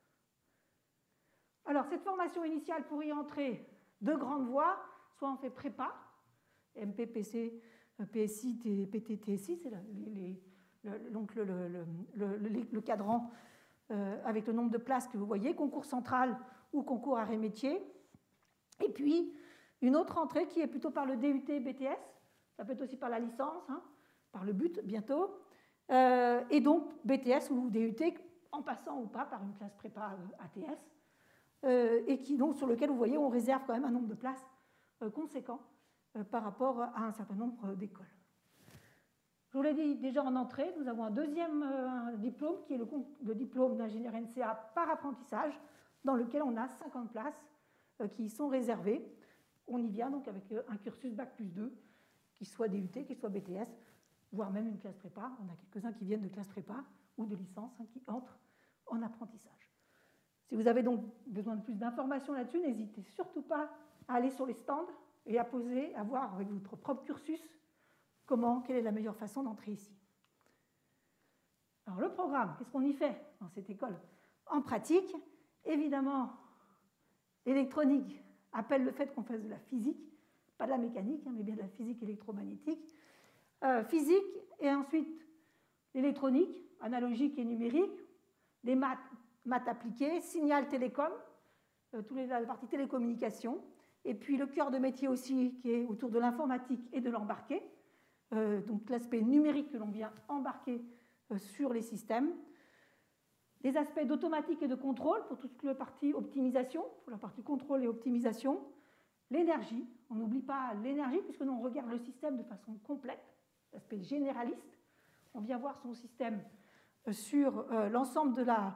Alors, cette formation initiale, pour y entrer, 2 grandes voies, soit on fait prépa, MP, PC, PSI, PT, TSI, c'est donc le cadran avec le nombre de places que vous voyez, concours central ou concours arts et métiers. Et puis, une autre entrée qui est plutôt par le DUT BTS, ça peut être aussi par la licence, hein, par le BUT bientôt, et donc BTS ou DUT en passant ou pas par une classe prépa ATS, et qui, donc, sur lequel vous voyez on réserve quand même un nombre de places conséquent par rapport à un certain nombre d'écoles. Je vous l'ai dit déjà en entrée, nous avons un deuxième diplôme qui est le diplôme d'ingénieur NCA par apprentissage, dans lequel on a 50 places qui y sont réservées. On y vient donc avec un cursus Bac plus 2, qui soit DUT, qui soit BTS, voire même une classe prépa. On a quelques-uns qui viennent de classe prépa ou de licence qui entrent en apprentissage. Si vous avez donc besoin de plus d'informations là-dessus, n'hésitez surtout pas à aller sur les stands et à poser, à voir avec votre propre cursus quelle est la meilleure façon d'entrer ici. Alors le programme, qu'est-ce qu'on y fait dans cette école? En pratique, évidemment, l'électronique appelle le fait qu'on fasse de la physique, pas de la mécanique, mais bien de la physique électromagnétique. Physique et ensuite l'électronique, analogique et numérique, des maths appliquées, signal télécom, la partie télécommunication, et puis le cœur de métier aussi qui est autour de l'informatique et de l'embarqué, donc l'aspect numérique que l'on vient embarquer sur les systèmes, des aspects d'automatique et de contrôle pour toute la partie optimisation, pour la partie contrôle et optimisation, l'énergie, on n'oublie pas l'énergie puisque nous on regarde le système de façon complète, l'aspect généraliste, on vient voir son système sur l'ensemble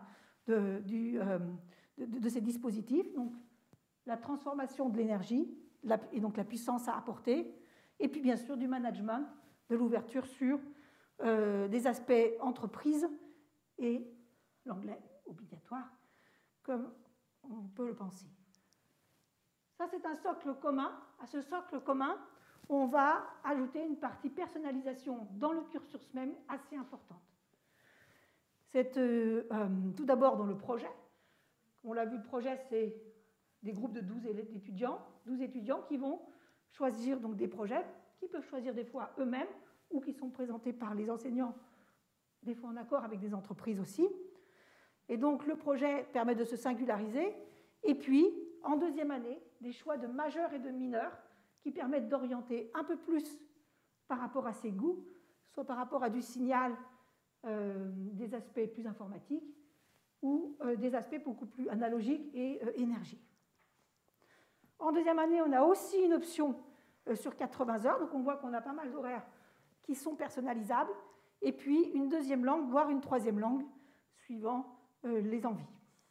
de ces dispositifs, donc la transformation de l'énergie et donc la puissance à apporter, et puis bien sûr du management, de l'ouverture sur des aspects entreprise et l'anglais obligatoire, comme on peut le penser. Ça, c'est un socle commun. À ce socle commun, on va ajouter une partie personnalisation dans le cursus même assez importante. C'est tout d'abord dans le projet. On l'a vu, le projet, c'est des groupes de 12 étudiants qui vont choisir donc des projets, qui peuvent choisir des fois eux-mêmes ou qui sont présentés par les enseignants, des fois en accord avec des entreprises aussi. Et donc le projet permet de se singulariser. Et puis, en deuxième année, des choix de majeurs et de mineurs qui permettent d'orienter un peu plus par rapport à ses goûts, soit par rapport à du signal, des aspects plus informatiques ou des aspects beaucoup plus analogiques et énergie. En deuxième année, on a aussi une option sur 80 heures, donc on voit qu'on a pas mal d'horaires qui sont personnalisables, et puis une deuxième langue, voire une troisième langue, suivant les envies.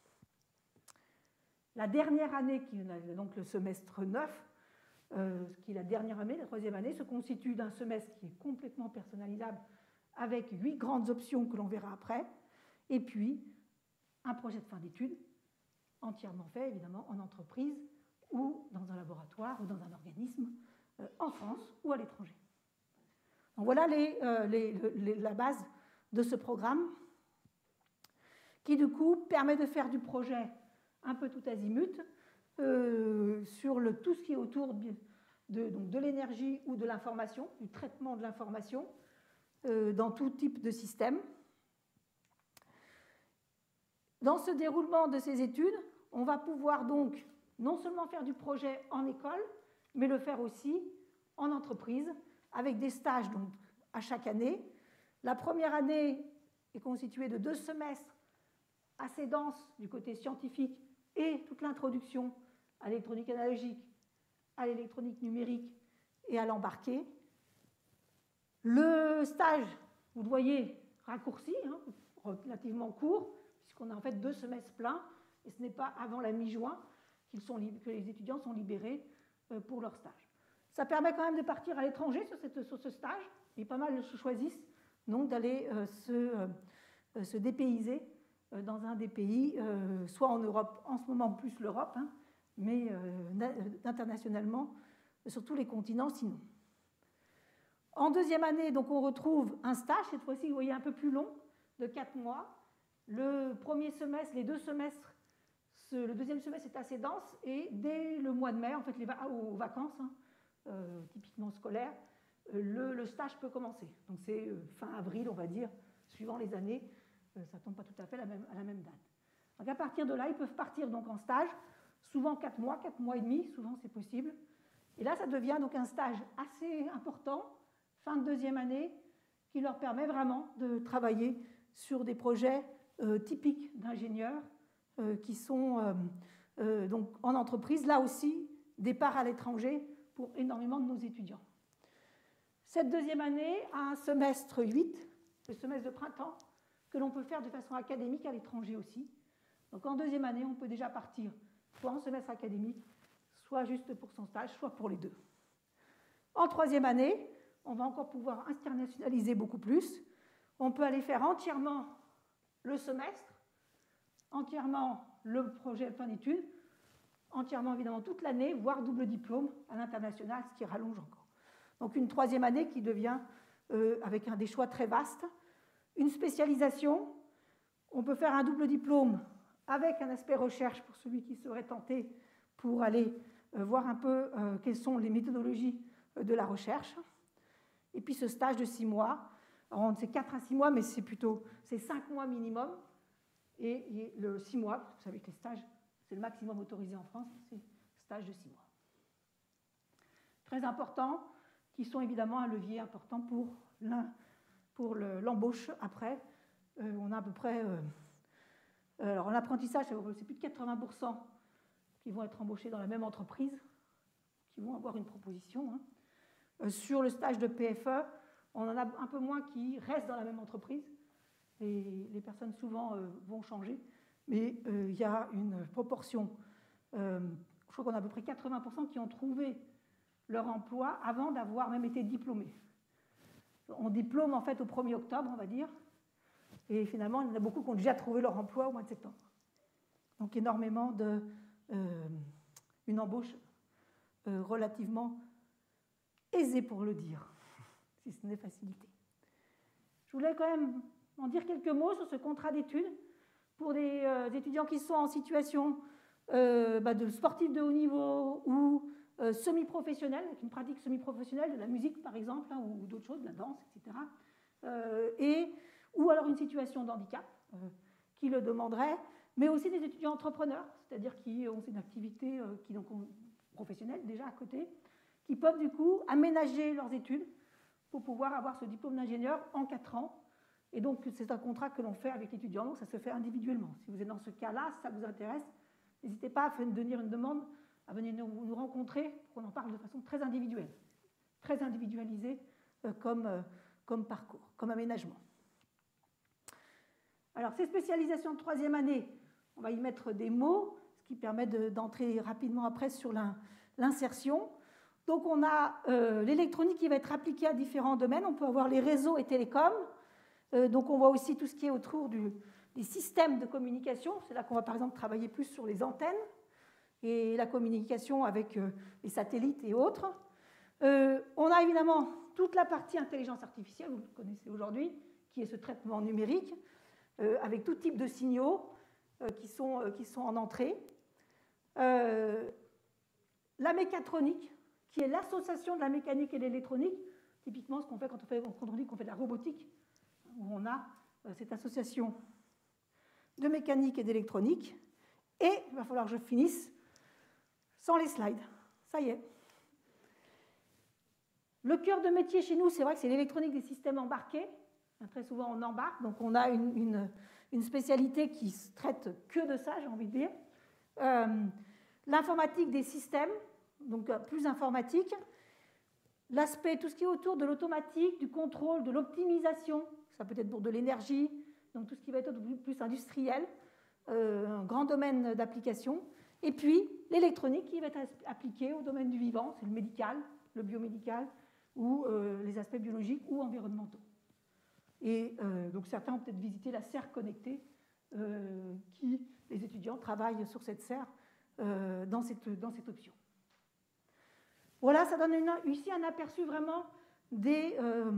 La dernière année, qui est donc le semestre 9, qui est la dernière année, la troisième année, se constitue d'un semestre qui est complètement personnalisable, avec 8 grandes options que l'on verra après, et puis un projet de fin d'études, entièrement fait, évidemment, en entreprise, ou dans un laboratoire, ou dans un organisme, en France ou à l'étranger. Donc voilà la base de ce programme, qui du coup permet de faire du projet un peu tout azimut sur tout ce qui est autour de l'énergie ou de l'information, du traitement de l'information dans tout type de système. Dans ce déroulement de ces études, on va pouvoir donc non seulement faire du projet en école, mais le faire aussi en entreprise, avec des stages donc, à chaque année. La première année est constituée de 2 semestres assez denses du côté scientifique et toute l'introduction à l'électronique analogique, à l'électronique numérique et à l'embarqué. Le stage, vous le voyez, raccourci, hein, relativement court, puisqu'on a en fait 2 semestres pleins, et ce n'est pas avant la mi-juin que les étudiants sont libérés pour leur stage. Ça permet quand même de partir à l'étranger sur ce stage, et pas mal se choisissent donc d'aller se dépayser dans un des pays, soit en Europe, en ce moment plus l'Europe, hein, mais internationalement sur tous les continents sinon. En deuxième année, donc, on retrouve un stage, cette fois-ci, vous voyez, un peu plus long, de 4 mois. Le premier semestre, les 2 semestres, le deuxième semestre est assez dense, et dès le mois de mai, en fait, aux vacances, hein, typiquement scolaires, le stage peut commencer. Donc c'est fin avril, on va dire, suivant les années, ça ne tombe pas tout à fait à la même date. Donc à partir de là, ils peuvent partir donc en stage, souvent 4 mois et demi, souvent c'est possible. Et là, ça devient donc un stage assez important, fin de deuxième année, qui leur permet vraiment de travailler sur des projets typiques d'ingénieurs qui sont donc en entreprise, là aussi, départ à l'étranger pour énormément de nos étudiants. Cette deuxième année a un semestre 8, le semestre de printemps, que l'on peut faire de façon académique à l'étranger aussi. Donc en deuxième année, on peut déjà partir soit en semestre académique, soit juste pour son stage, soit pour les deux. En troisième année, on va encore pouvoir internationaliser beaucoup plus. On peut aller faire entièrement le semestre, entièrement le projet de fin d'études, entièrement évidemment toute l'année, voire double diplôme à l'international, ce qui rallonge encore. Donc une troisième année qui devient, avec des choix très vastes, une spécialisation. On peut faire un double diplôme avec un aspect recherche pour celui qui serait tenté pour aller voir un peu quelles sont les méthodologies de la recherche. Et puis ce stage de 6 mois, alors c'est 4 à 6 mois, mais c'est 5 mois minimum. Et le 6 mois, vous savez que les stages, c'est le maximum autorisé en France, c'est stage de 6 mois. Très important, qui sont évidemment un levier important pour l'embauche après. On a à peu près... alors en apprentissage, c'est plus de 80% qui vont être embauchés dans la même entreprise, qui vont avoir une proposition. Hein. Sur le stage de PFE, on en a un peu moins qui restent dans la même entreprise. Les personnes souvent vont changer, mais il y a une proportion, je crois qu'on a à peu près 80% qui ont trouvé leur emploi avant d'avoir même été diplômés. On diplôme en fait au 1er octobre, on va dire, et finalement, il y en a beaucoup qui ont déjà trouvé leur emploi au mois de septembre. Donc énormément une embauche relativement aisée pour le dire, si ce n'est facilité. Je voulais quand même en dire quelques mots sur ce contrat d'études pour des étudiants qui sont en situation de sportifs de haut niveau ou semi-professionnels, avec une pratique semi-professionnelle de la musique par exemple, hein, ou d'autres choses, de la danse, etc. Ou alors une situation de handicap qui le demanderait, mais aussi des étudiants entrepreneurs, c'est-à-dire qui ont une activité professionnelle déjà à côté, qui peuvent du coup aménager leurs études pour pouvoir avoir ce diplôme d'ingénieur en 4 ans. Et donc, c'est un contrat que l'on fait avec l'étudiant, donc ça se fait individuellement. Si vous êtes dans ce cas-là, si ça vous intéresse, n'hésitez pas à venir une demande, à venir nous rencontrer pour qu'on en parle de façon très individuelle, très individualisée comme parcours, comme aménagement. Alors, ces spécialisations de 3e année, on va y mettre des mots, ce qui permet d'entrer rapidement après sur l'insertion. Donc, on a l'électronique qui va être appliquée à différents domaines. On peut avoir les réseaux et télécoms. Donc, on voit aussi tout ce qui est autour des systèmes de communication. C'est là qu'on va, par exemple, travailler plus sur les antennes et la communication avec les satellites et autres. On a évidemment toute la partie intelligence artificielle, vous le connaissez aujourd'hui, qui est ce traitement numérique, avec tout type de signaux qui sont en entrée. La mécatronique, qui est l'association de la mécanique et de l'électronique, typiquement ce qu'on fait quand on dit qu'on fait de la robotique, où on a cette association de mécanique et d'électronique. Et il va falloir que je finisse sans les slides. Ça y est. Le cœur de métier chez nous, c'est vrai que c'est l'électronique des systèmes embarqués. Très souvent, on embarque, donc on a une spécialité qui ne traite que de ça, j'ai envie de dire. L'informatique des systèmes, donc plus informatique. L'aspect, tout ce qui est autour de l'automatique, du contrôle, de l'optimisation, ça peut être pour de l'énergie, donc tout ce qui va être plus industriel, un grand domaine d'application. Et puis, l'électronique qui va être appliquée au domaine du vivant, c'est le médical, le biomédical, ou les aspects biologiques ou environnementaux. Et donc certains ont peut-être visité la serre connectée, les étudiants travaillent sur cette serre dans cette option. Voilà, ça donne ici un aperçu vraiment des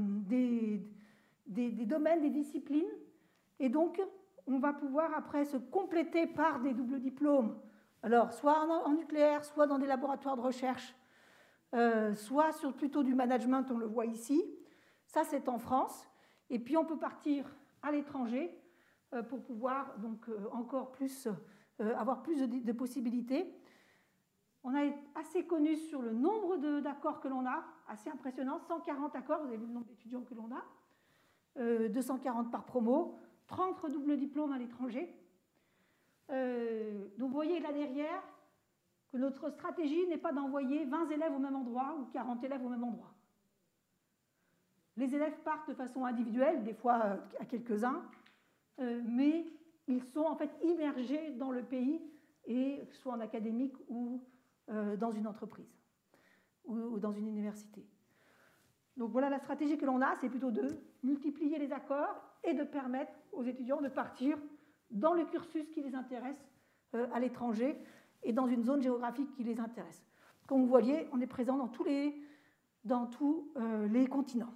domaines, des disciplines. Et donc, on va pouvoir après se compléter par des doubles diplômes, alors soit en nucléaire, soit dans des laboratoires de recherche, soit sur plutôt du management, on le voit ici. Ça, c'est en France. Et puis, on peut partir à l'étranger pour pouvoir donc encore plus avoir plus de possibilités. On a été assez connu sur le nombre d'accords que l'on a, assez impressionnant, 140 accords, vous avez vu le nombre d'étudiants que l'on a, 240 par promo, 30 doubles diplômes à l'étranger. Donc vous voyez là derrière que notre stratégie n'est pas d'envoyer 20 élèves au même endroit ou 40 élèves au même endroit. Les élèves partent de façon individuelle, des fois à quelques-uns, mais ils sont en fait immergés dans le pays, et soit en académique ou dans une entreprise ou dans une université. Donc voilà la stratégie que l'on a, c'est plutôt de multiplier les accords et de permettre aux étudiants de partir dans le cursus qui les intéresse à l'étranger et dans une zone géographique qui les intéresse. Comme vous voyez, on est présent dans tous les continents.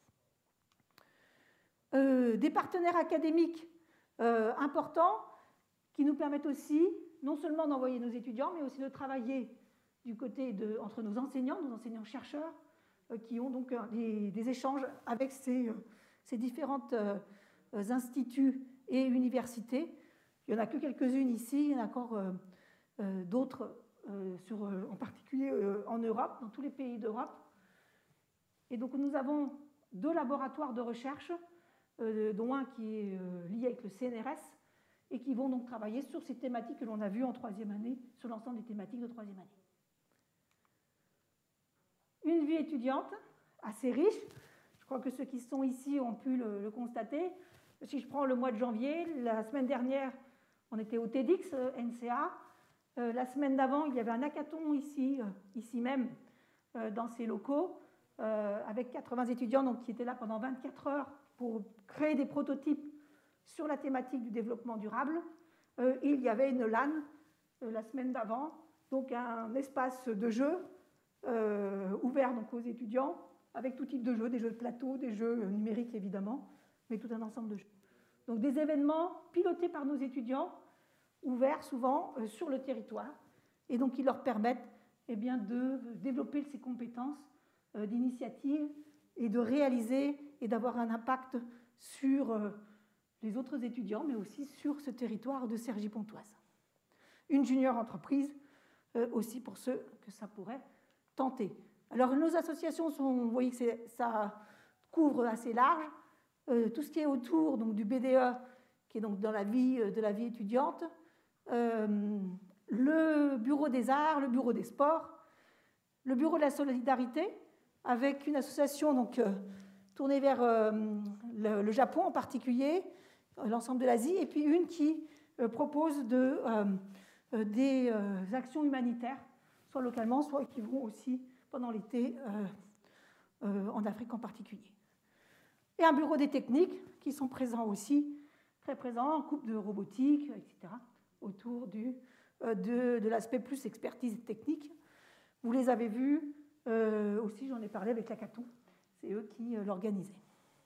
Des partenaires académiques importants qui nous permettent aussi non seulement d'envoyer nos étudiants, mais aussi de travailler du côté entre nos enseignants-chercheurs, qui ont donc des échanges avec ces différents instituts et universités. Il n'y en a que quelques-unes ici, il y en a encore d'autres, en particulier en Europe, dans tous les pays d'Europe. Et donc nous avons 2 laboratoires de recherche, dont un qui est lié avec le CNRS, et qui vont donc travailler sur ces thématiques que l'on a vues en 3e année, sur l'ensemble des thématiques de 3e année. Une vie étudiante assez riche, je crois que ceux qui sont ici ont pu le constater. Si je prends le mois de janvier, la semaine dernière, on était au TEDx NCA. La semaine d'avant, il y avait un hackathon ici même, dans ces locaux, avec 80 étudiants donc, qui étaient là pendant 24 heures pour créer des prototypes sur la thématique du développement durable. Il y avait une LAN la semaine d'avant, donc un espace de jeu ouvert donc, aux étudiants, avec tout type de jeux, des jeux de plateau, des jeux numériques évidemment, mais tout un ensemble de jeux. Donc des événements pilotés par nos étudiants, ouverts souvent sur le territoire, et donc qui leur permettent de développer ces compétences d'initiative et de réaliser et d'avoir un impact sur les autres étudiants, mais aussi sur ce territoire de Cergy-Pontoise. Une junior entreprise aussi pour ceux que ça pourrait tenter. Alors nos associations vous voyez que ça couvre assez large, tout ce qui est autour donc, du BDE, qui est donc dans la vie étudiante, le bureau des arts, le bureau des sports, le bureau de la solidarité, avec une association donc, tournée vers le Japon en particulier, l'ensemble de l'Asie, et puis une qui propose des actions humanitaires, soit localement, soit qui vont aussi pendant l'été en Afrique en particulier. Et un bureau des techniques qui sont présents aussi, très présents, en couple de robotique, etc., autour de l'aspect plus expertise technique. Vous les avez vus, aussi j'en ai parlé avec l'hackathon, c'est eux qui l'organisaient.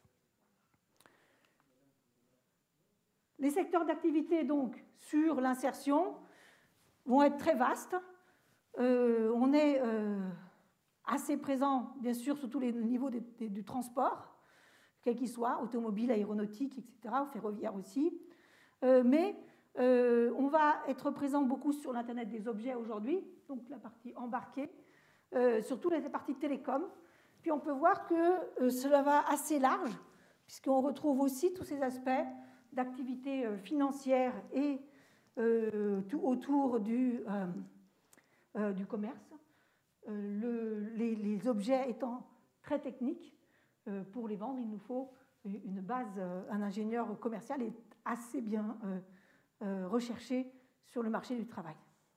Les secteurs d'activité donc sur l'insertion vont être très vastes. On est assez présent, bien sûr, sur tous les niveaux du transport, quel qu'il soit, automobile, aéronautique, etc., ferroviaire aussi. Mais On va être présent beaucoup sur l'Internet des objets aujourd'hui, donc la partie embarquée, surtout la partie télécom. Puis on peut voir que cela va assez large, puisqu'on retrouve aussi tous ces aspects d'activité financière et tout autour du commerce. Les objets étant très techniques, pour les vendre, il nous faut une base, un ingénieur commercial est assez bien recherché sur le marché du travail.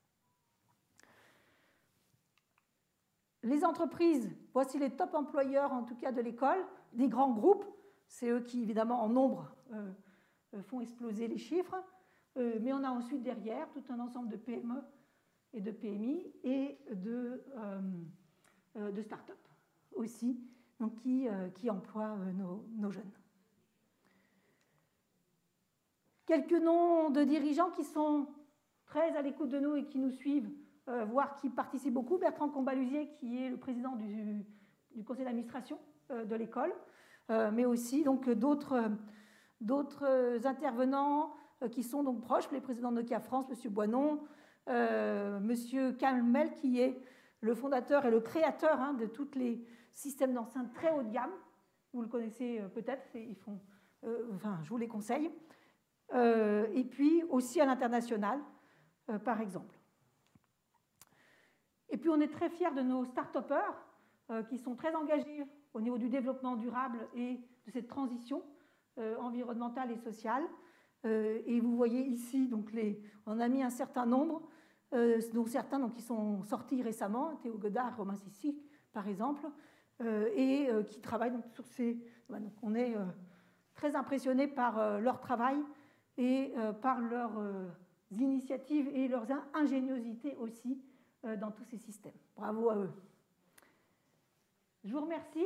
Les entreprises, voici les top employeurs en tout cas de l'école, des grands groupes, c'est eux qui évidemment en nombre font exploser les chiffres, mais on a ensuite derrière tout un ensemble de PME et de PMI et de start-up aussi, donc qui emploient nos jeunes. Quelques noms de dirigeants qui sont très à l'écoute de nous et qui nous suivent, voire qui participent beaucoup. Bertrand Combalusier, qui est le président du conseil d'administration de l'école, mais aussi donc d'autres intervenants qui sont donc proches, les présidents de Nokia France, M. Boinon, M. Calmel, qui est le fondateur et le créateur de tous les systèmes d'enceinte très haut de gamme. Vous le connaissez peut-être, je vous les conseille. Et puis aussi à l'international, par exemple. Et puis on est très fiers de nos start-upers qui sont très engagés au niveau du développement durable et de cette transition environnementale et sociale. Et vous voyez ici, donc on a mis un certain nombre, dont certains donc, qui sont sortis récemment, Théo Godard, Romain Sissi, par exemple, et qui travaillent donc, sur ces... Donc, on est très impressionnés par leur travail et par leurs initiatives et leurs ingéniosités aussi dans tous ces systèmes. Bravo à eux. Je vous remercie.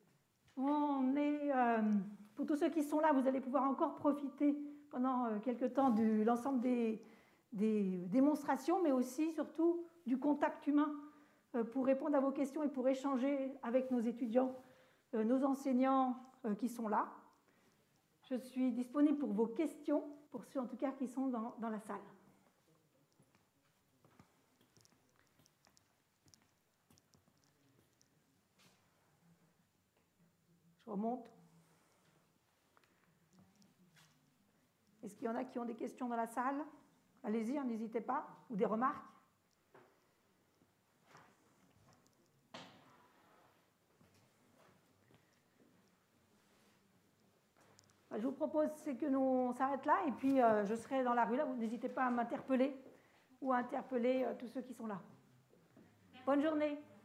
Pour tous ceux qui sont là, vous allez pouvoir encore profiter pendant quelques temps de l'ensemble des démonstrations, mais aussi, surtout, du contact humain pour répondre à vos questions et pour échanger avec nos étudiants, nos enseignants qui sont là. Je suis disponible pour vos questions, pour ceux en tout cas qui sont dans la salle. Je remonte. Est-ce qu'il y en a qui ont des questions dans la salle? Allez-y, n'hésitez pas. Ou des remarques? Je vous propose que on s'arrête là et puis je serai dans la rue là. Vous n'hésitez pas à m'interpeller ou à interpeller tous ceux qui sont là. Bonne journée.